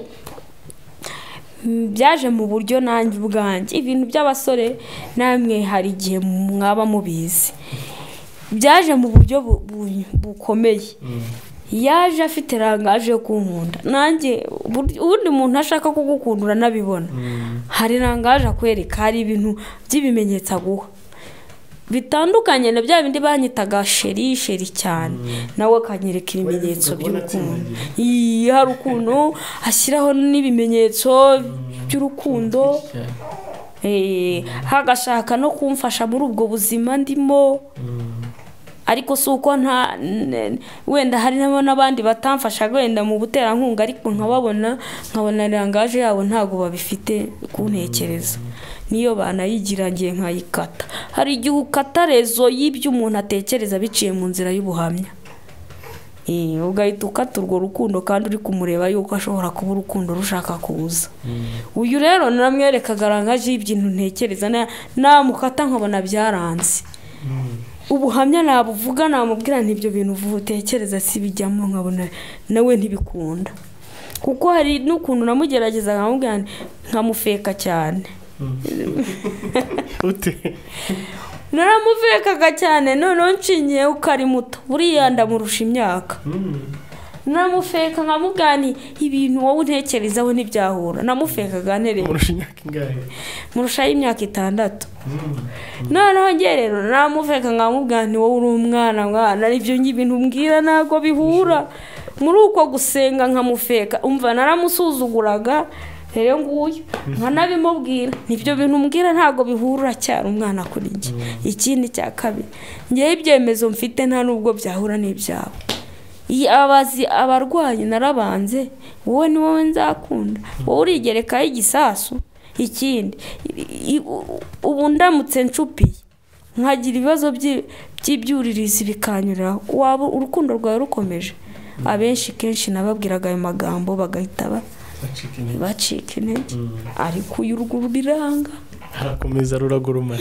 Speaker 1: byaje mu buryo nanjye ubwanjye ibintu by'abasore namwe hari igihe mwaba mubizi byaje mu buryo bukomeye yaje afite rangaje yo kunkunda nanjye ubundi muntu ashaka kugukundura nabibona hari rangaje akwereka hari ibintu by'ibimenyetso aguha bitandukanye na bya bindi banyitaga sheri sheri cyane nawe kanyereka ibimenyetso by'urukundo hari ukuntu ashyiraho n'ibimenyetso by'urukundo hagashaka no kumfasha muri ubwo buzima ndimo ariko suko nta wenda hari n'abandi batamfasha wenda mu buterankunga ariko nkababona nkabona rangaje yabo ntago babifite kuntekereza niyo banayigira ngiye nkayikata hari igihe ukata rezo y'ibyo umuntu atekereza biciye mu nzira y'ubuhamya eh ugahita ukata urwo rukundo kandi uri kumureba yuko ashobora kuba urukundo rushaka kuza uyu rero naramwerekaga rangaje y'ibintu ntekereza namukata nkabona byaranze ubuhamya nabuvuga namubwira n'ibyo bintu vutekereza si bijyamo nkabona nawe ntibikunda kuko hari n'ukuntu namugerageza nkamubwira nkamufeka cyane
Speaker 2: ute
Speaker 1: naramufekaga cyane none nshingiye ukari muto buriya ndamurusha imyaka namufeka nkamugani ibintu wowe untekerezaho ntibyahura namufekaga ntereye
Speaker 2: murusha imyaka ingahe
Speaker 1: murushaho imyaka itandatu noneho njye rero namufeka nkamugani wowe uri umwana mwana ibyo ibintu mbwira ntabwo bihura muri uko gusenga nkamufeka umva naramusuzuguraga rero nguyu nkanabimubwira nibyo bintu mbwira ntabwo bihura cyane umwana kuri njye ikindi cya kabiri ngewe ibyemezo mfite nta nubwo byahura n'ibyabo abazi abarwayi narabanze wowe ni wowe nzakunda wowe urigerekaho igisasu ikindi ubu ndamutse ncupiye nkagira ibibazo by'ibyuririzi bikanyuriraho waba urukundo rwawe rukomeje abenshi kenshi nababwiraga ayo magambo bagahita bacika intege ariko uyu uruguru biranga
Speaker 2: harakomeza ruragurumana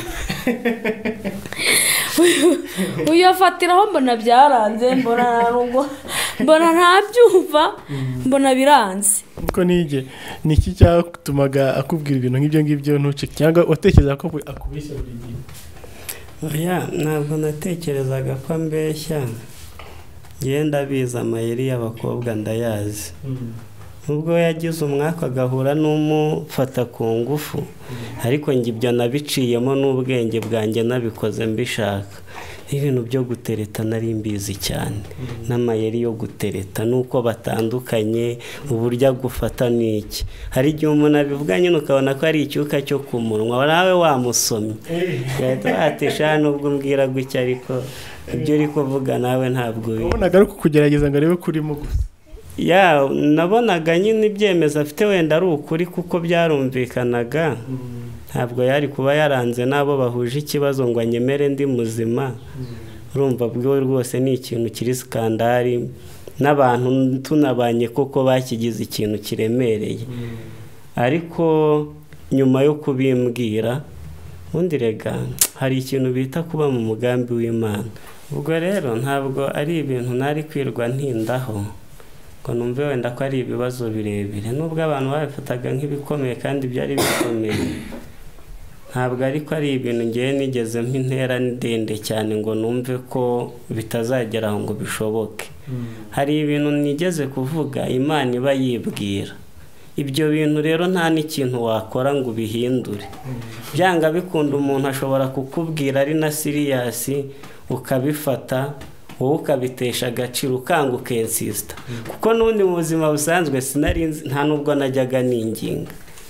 Speaker 1: uyu afatiraho mbona byaranze mbona rugo mbona ntabyumva mbona biranze
Speaker 2: uko nige niki cyatumaga akubwira ibintu nk'ibyo ngibyo ntuce cyangwa watekereza ko akubeshya buri gihe
Speaker 3: oya ntabwo natekerezaga ko ambeshya yenda biza amayeri y'abakobwa ndayazi nubwo yagize umwaka agahura n'umufata ku ngufu ariko njye ibyo nabiciyemo n'ubwenge bwanjye nabikoze mbishaka ibintu byo gutereta nari mbizi cyane n'amayeri yo gutereta nuko batandukanye uburyo gufata niki hari igihe umuntu abivuga nyine ukabona ko ari icyuka cyo ku munwa nawe wamusomye yahita watisha nubwo mbwira gutya ariko ibyo uri kuvuga nawe ntabwo
Speaker 2: ubonaga ari kugerageza ngo arebe kurimo gusa
Speaker 3: ya nabonaga nyine ibyemezo afite wenda ari ukuri kuko byarumvikanaga ntabwo yari kuba yaranze nabo bahuje ikibazo ngo anyemere ndi muzima urumva bwo rwose ni ikintu kiri skandari n'abantu tunabanye koko bakigize ikintu kiremereye ariko nyuma yo kubimbwira undi rega hari ikintu bita kuba mu mugambi w'Imana ubwo rero ntabwo ari ibintu nari kwirwa ntindaho ko numve wenda ko ari ibibazo birebire nubwo abantu babifataga nk'ibikomeye kandi byari bikomeye ntabwo ariko ari ibintu ngiye nigeze mpintera ndende cyane ngo numve ko bitazagera aho ngo bishoboke hari ibintu nigeze kuvuga Imana iba yibwira ibyo bintu rero nta n'ikintu wakora ngo ubihindure byanga bikunda umuntu ashobora kukubwira ari na siriyasi ukabifata wowe ukabitesha agaciro ukanga ukensisita kuko n'ubundi mu buzima busanzwe sinarinzi nta nubwo najyaga ninginga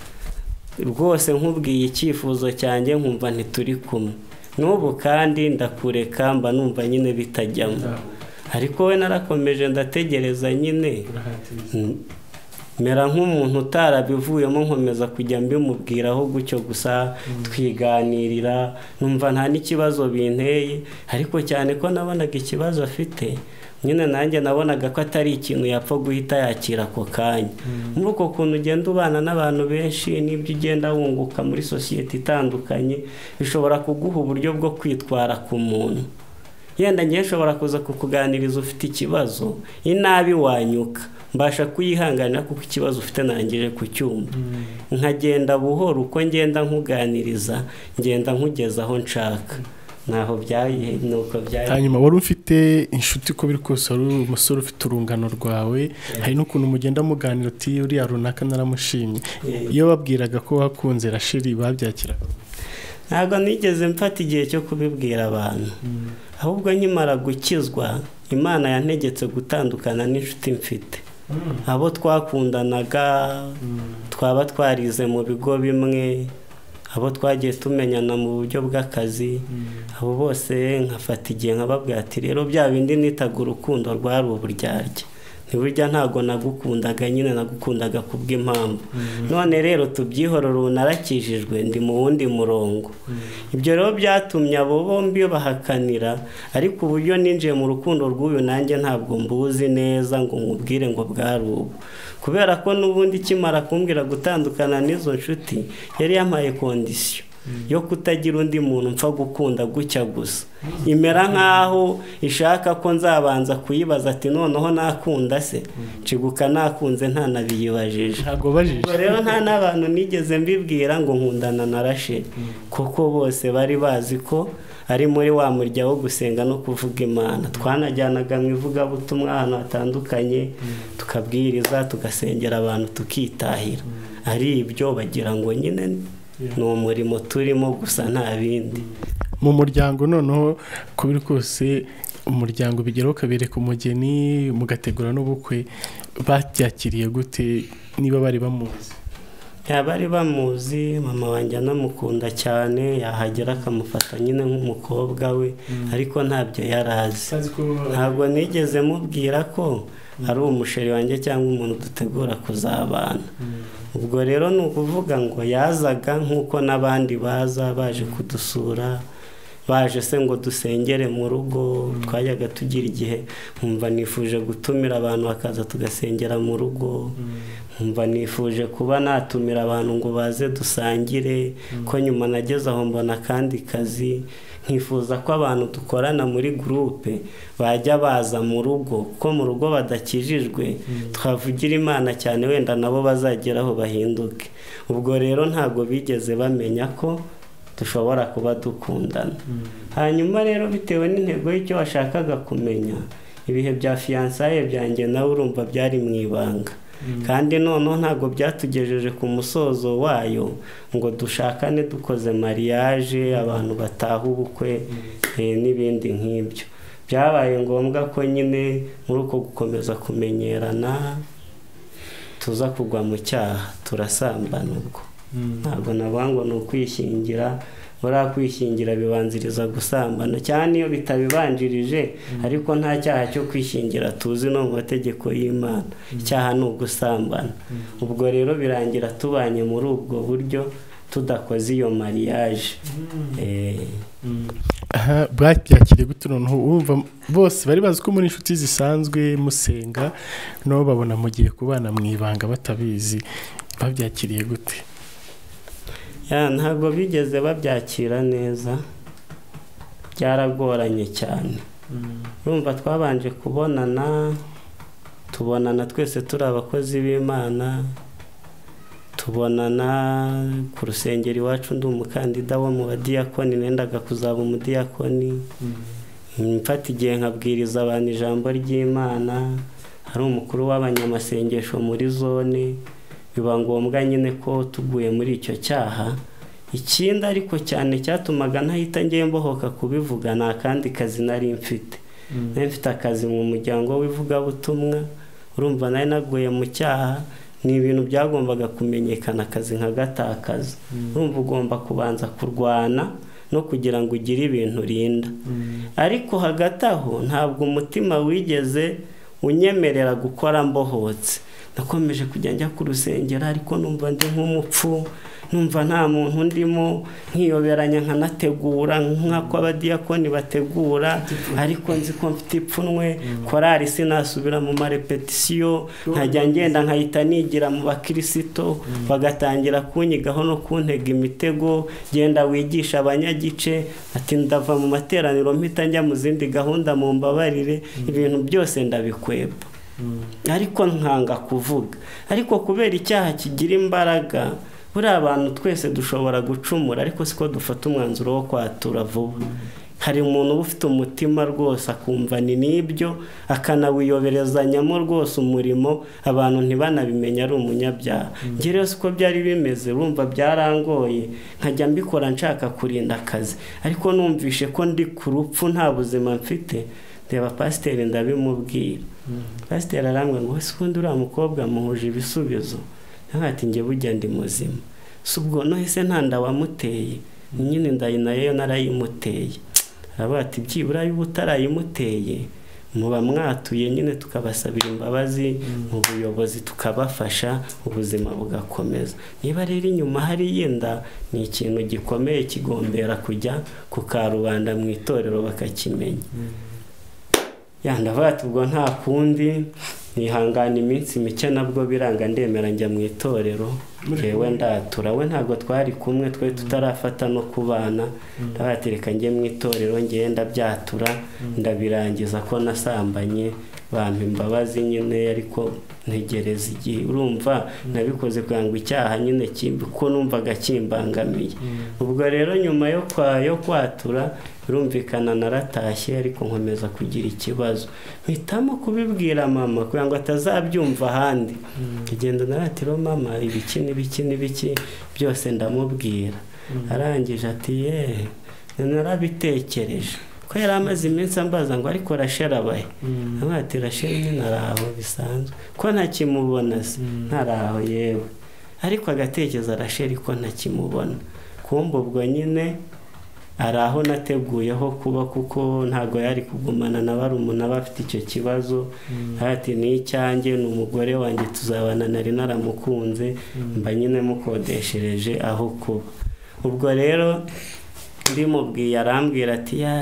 Speaker 3: rwose nkubwiye icyifuzo cyanjye nkumva ntituri kumwe n'ubu kandi ndakureka mba numva nyine bitajyamo ariko we narakomeje ndategereza nyine mera nk'umuntu utarabivuyemo nkomeza kujya mbimubwiraho gutyo gusa twiganirira numva nta n'ikibazo binteye ariko cyane ko nabonaga ikibazo afite nyine nanjye nabonaga ko atari ikintu yapfa guhita yakira ako kanya muri uko kuntu ugenda ubana n'abantu benshi n'ibyo ugenda wunguka muri sosiyete itandukanye bishobora kuguha uburyo bwo kwitwara ku muntu yenda ngiye nshobora kuza kukuganiriza ufite ikibazo inabi wanyuka mbasha kuyihanganira kuko ikibazo ufite nangije ku cyumba nkagenda buhoro uko ngenda nkuganiriza ngenda nkugeza aho nshaka naho byaye nuko byaye
Speaker 2: hanyuma wari ufite inshuti ko biri kose ari umusore ufite urungano rwawe hari n'ukuntu mugenda muganira ati uriya runaka naramushimye iyo babwiraga ko wakunze Rasheli babyakiraga
Speaker 3: ntabwo nigeze mfata igihe cyo kubibwira abantu ahubwo nkimara gukizwa Imana yantegetse gutandukana n'inshuti mfite abo twakundanaga twaba twarize mu bigo bimwe abo twagiye tumenyana mu buryo bw'akazi abo bose nkafata igihe nkababwira ati rero bya bindi nitaga urukundo rwari uburyarya ntiburya ntago nagukundaga nyine nagukundaga kubw'impamvu none rero tubyihorora unarakijijwe ndi mu wundi murongo ibyo rero byatumye abo bombi bahakanira ariko uburyo ninjiye mu rukundo rw'uyu nanjye ntabwo mbuzi neza ngo nkubwire ngo bwari ubu kubera ko n'ubundi kimara kumbwira gutandukana n'izo nshuti yari yampaye kondisiyo yo kutagira undi muntu mpfa gukunda gutya gusa imera nkaho ishaka ko nzabanza kuyibaza ati noneho nakunda se ciguka nakunze nta nabiyibajije
Speaker 2: ntago bajije
Speaker 3: rero nta n'abantu nigeze mbibwira ngo nkundana na Rasheli kuko bose bari bazi ko ari muri wa murya wo gusenga no kuvuga Imana. Twanajyanaga mu ivugabutumwa ahantu hatandukanye tukabwiriza tugasengera abantu tukitahira. Ari ibyo bagira ngo nyine ni umurimo turimo gusa nta bindi.
Speaker 2: Mu muryango noneho kubiri kose umuryango bigeraho kabereka umugeni mugategura n'ubukwe, babyakiriye gute niba bari bamuzi?
Speaker 3: Bari bamuzi, mama wanjye anamukunda cyane, yahagera akamufata nyine nk'umukobwa we, ariko ntabyo yarazi. Ntabwo nigeze mubwira ko ari umusheri wanjye cyangwa umuntu dutegura kuzabana. Ubwo rero ni ukuvuga ngo yazaga nk'uko n'abandi baza baje kudusura, baje se ngo dusengere mu rugo. Twajyaga tugira igihe nkumva nifuje gutumira abantu bakaza tugasengera mu rugo, nkumva nifuje kuba natumira abantu ngo baze dusangire, ko nyuma nageze aho mbona kandi kazi, nkifuza ko abantu dukorana muri groupe bajya baza mu rugo, ko mu rugo badakijijwe twavugira Imana cyane, wenda nabo bazageraho bahinduke. Ubwo rero ntabwo bigeze bamenya ko dushobora kuba dukundana. Hanyuma rero bitewe n'intego y'icyo washakaga kumenya, ibihe bya fiançailles byanjye nawe urumva byari mu ibanga, kandi noneho ntabwo byatugejeje ku musozo wayo ngo dushakane dukoze mariage abantu bataha ubukwe n'ibindi nk'ibyo. Byabaye ngombwa ko nyine muri uko gukomeza kumenyerana tuza kugwa mu cyaha, turasambana. Ubwo ntabwo navuga ngo ni ukwishingira, buriya kwishingira bibanziriza gusambana, cyane iyo bitabibanjirije, ariko nta cyaha cyo kwishingira tuzi no mu mategeko y'Imana, icyaha ni ugusambana. Ubwo rero birangira tubanye muri ubwo buryo tudakoze iyo mariage.
Speaker 2: Aha babyakiriye gute noneho? Urumva bose bari bazi ko muri inshuti zisanzwe musenga, no babona mugiye kubana mu ibanga batabizi, babyakiriye gute?
Speaker 3: Ya ntabwo bigeze babyakira neza, byaragoranye cyane. Urumva twabanje kubonana, tubonana twese turi abakozi b'Imana, tubonana ku rusengero iwacu, ndi umukandida wo mu badiyakoni, nendaga kuzaba umudiyakoni. Mfata igihe nkabwiriza abantu ijambo ry'Imana, hari umukuru w'abanyamasengesho muri zone, biba ngombwa nyine ko tuguye muri icyo cyaha. Ikindi ariko cyane cyatumaga ntahita ngiye mbohoka kubivuga, nta kandi kazi nari mfite. Nari mfite akazi mu muryango w'ivugabutumwa, urumva nari naguye mu cyaha, ni ibintu byagombaga kumenyekana, akazi nkagatakaza. Urumva ugomba kubanza kurwana no kugira ngo ugire ibintu urinda. Ariko hagati aho ntabwo umutima wigeze unyemerera gukora mbohotse. Nakomeje kujya njya ku rusengero, ariko numva ndi nk'umupfu, numva nta muntu ndimo, nkiyoberanya nkanategura nk'uko abadiyakoni bategura, ariko nzi ko mfite ipfunwe, korari sinasubira mu marepetisiyo, nkajya ngenda nkahita nigira mu bakirisito, bagatangira kunyigaho no kuntega imitego, genda wigisha abanyagice, ati ndava mu materaniro mpita njya mu zindi gahunda, mu mbabarire, ibintu byose ndabikweba. Ariko nkanga kuvuga. Ariko kubera icyaha kigira imbaraga, buri abantu twese dushobora gucumura, ariko siko dufata umwanzuro wo kwatura vuba. Hari umuntu uba ufite umutima rwose akumva ni n'ibyo, akanawiyoberezanyamo rwose umurimo, abantu ntibanabimenya ari umunyabyaha. Njye rero siko byari bimeze, urumva byarangoye, nkajya mbikora nshaka kurinda akazi, ariko numvishe ko ndi ku rupfu nta buzima mfite. Ndeba pasiteri ndabimubwira. Pasiteri arambwira ngo ese ubundi uriya mukobwa muhuje ibisubizo? Ati njye burya ndi muzima. Si ubwo nohise nta nda wamuteye? Nyine ndayi nayo narayimuteye. Aravuga ati byibura y'ubu utarayimuteye muba mwatuye nyine tukabasabira imbabazi mu buyobozi tukabafasha ubuzima bugakomeza. Niba rero inyuma hari yenda ni ikintu gikomeye kigombera kujya ku karubanda mu itorero bakakimenya. Yandavuga ati ubwo nta kundi nihangana iminsi mike nabwo biranga ndemera njya mu itorero, yewe ndatura we ntabwo twari kumwe twe tutarafata no kubana ndabatereka njye mu itorero ngenda byatura ndabirangiza ko nasambanye bampa imbabazi nyine ariko ntegereza igihe urumva nabikoze kugira ngo icyaha nyine ko numvaga kimbangamiye ubwo rero nyuma yo kwa yo kwatura birumvikana naratashye ariko nkomeza kugira ikibazo mpitamo kubibwira mama kugira ngo atazabyumva ahandi agenda naratiro mama ibiki n'ibiki n'ibiki byose ndamubwira arangije ati ye narabitekereje ko yari amaze iminsi ambaza ngo ariko rashera bahe amati rashera nyine araho bisanzwe ko ntakimubona se ntaraho yewe ariko agatekereza rashera ko ntakimubona kumva ubwo nyine araho nateguyeho kuba kuko ntago yari kugumana na barumuna bafite icyo kibazo ati ni icyanjye n'umugore wanjye tuzabana nari naramukunze mba nyine mukodeshereje aho kuba ubwo rero ndimubwiye arambwira ati ya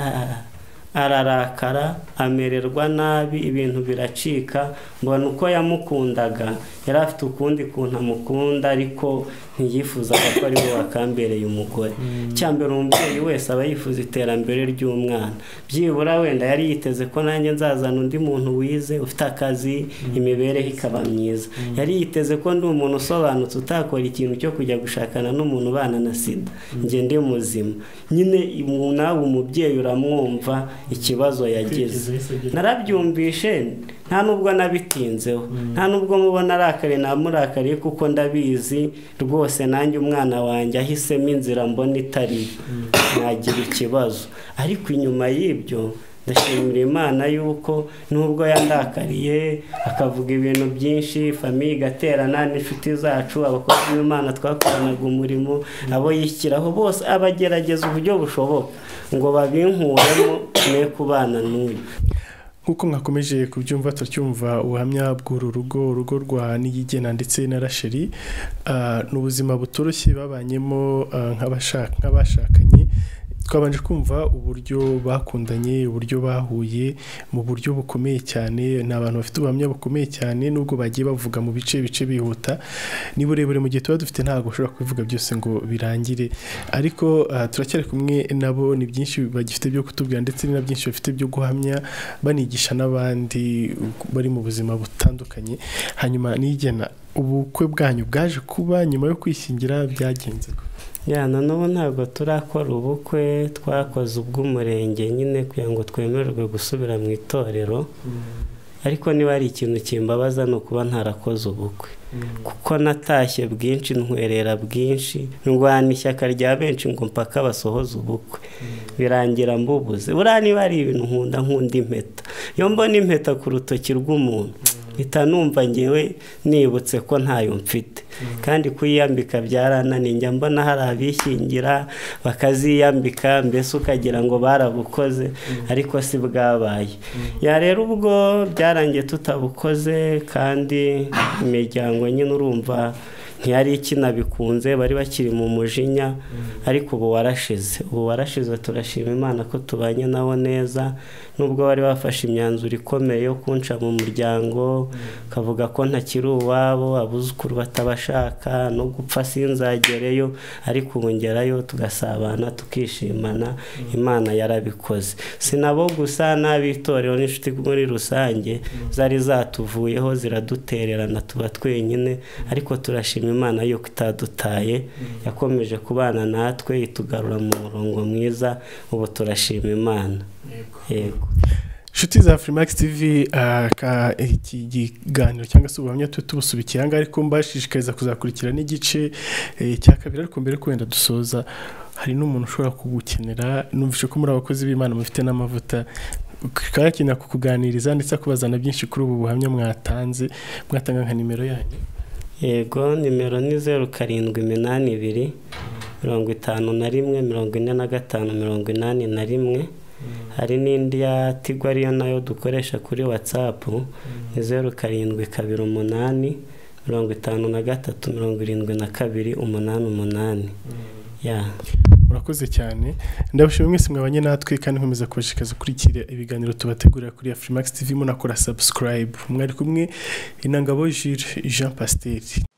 Speaker 3: ararakara amererwa nabi ibintu biracika mbona uko yamukundaga yari afite ukundi kuntu amukunda ariko ntiyifuzaga ko ari we wakambereye umugore cyambere umubyeyi wese aba yifuza iterambere ry'umwana byibura wenda yari yiteze ko nanjye nzazana undi muntu wize ufite akazi imibereho ikaba myiza yari yiteze ko ndi umuntu usobanutse utakora ikintu cyo kujya gushakana n'umuntu ubana na sida njye ndi muzima nyine nawe umubyeyi uramwumva ikibazo yagize narabyumvishe nta nubwo nabitinzeho nta nubwo mubona arakare namurakariye kuko ndabizi rwose nanjye umwana wanjye ahisemo inzira mbona itari nagira ikibazo ariko inyuma y'ibyo ndashimira Imana yuko nubwo yandakariye akavuga ibintu byinshi famiye igaterana n'inshuti zacu abakozi b'Imana twakoranaga umurimo abo yishyiraho bose abagerageza uburyo bushoboka ngo babinkuremo ne kubana n'uyu
Speaker 2: nkuko mwakomeje kubyumva turacyumva ubuhamya bw'uru rugo urugo rwa Niyigena ndetse na Rasheli n'ubuzima butoroshye babanyemo nk'abashakanye twabanje kumva uburyo bakundanye uburyo bahuye mu buryo bukomeye cyane n'abantu bafite ubuhamya bukomeye cyane nubwo bagiye bavuga mu bice bice bihuta ni burebure mu gihe tuba dufite ntago ushobora kubivuga byose ngo birangire ariko uh, turacyari kumwe nabo ni byinshi bagifite byo kutubwira ndetse na byinshi bafite byo guhamya banigisha n'abandi bari mu buzima butandukanye hanyuma Niyigena ubukwe bwanyu bwaje kuba nyuma yo kwishingira byagenze
Speaker 3: ya none ntabwo turakora ubukwe twakoze ubw'umurenge nyine kugira ngo twemererwe gusubira mu itorero ariko niba ari ikintu kimbabaza no kuba ntarakoze ubukwe kuko natashye bwinshi ntwerera bwinshi ndwana ishyaka rya benshi ngo mpaka basohoza ubukwe birangira mbubuze buriya niba ari ibintu nkunda nkunda impeta iyo mbona impeta ku rutoki rw'umuntu ita numva ngewe nibutse ko ntayo mfite kandi kuyiyambika byarananiye njya mbona hari abishingira bakaziyambika mbese ukagira ngo barabukoze ariko si bwabaye ya rero ubwo byarangiye tutabukoze kandi imiryango nyine urumva ntiyari ikinabikunze bari bakiri mu mujinya ariko ubu warashize ubu warashize turashima Imana ko tubanye nabo neza nubwo bari bafashe imyanzuro ikomeye yo kunca mu muryango kavuga ko ntakiri uwabo abuzukuru batabashaka no gupfa sinzagereyo ariko ubungerayo tugasabana tukishimana Imana yarabikoze sinabo gusa n'abitorero n'inshuti muri rusange zari zatuvuyeho ziradutererana tuba twenyine ariko turashima Imana yo kitadutaye yakomeje kubana natwe itugarura mu murongo mwiza ubu turashima Imana yego
Speaker 2: Shuti za Freemax T V ka iki kiganiro cyangwa se ubuhamya tubusubikiye anga ariko mbashishikariza kuzakurikira n'igice cya kabiri ariko mbere ko wenda dusoza hari n'umuntu ushobora kugukenera numvishe ko muri abakozi b'Imana mufite n'amavuta kakina kukuganiriza ndetse akubazana byinshi kuri ubu buhamya mwatanze mwatanga nka nimero yanyu
Speaker 3: yego nimero ni zeru karindwi iminani ibiri mirongo itanu na rimwe mirongo ine na gatanu mirongo inani na rimwe hari n'indi ya Tigo ariyo nayo dukoresha kuri WhatsApp ni zeru karindwi kabiri umunani mirongo itanu na gatatu mirongo irindwi na kabiri umunani umunani ya
Speaker 2: murakoze cyane ndabashimira mwese mwabanye natwe kandi nkomeza kubashikaza kurikira ibiganiro tubategurira kuri Freemax T V munakora subscribe mwari kumwe Inangabo Jules Jean Pasteur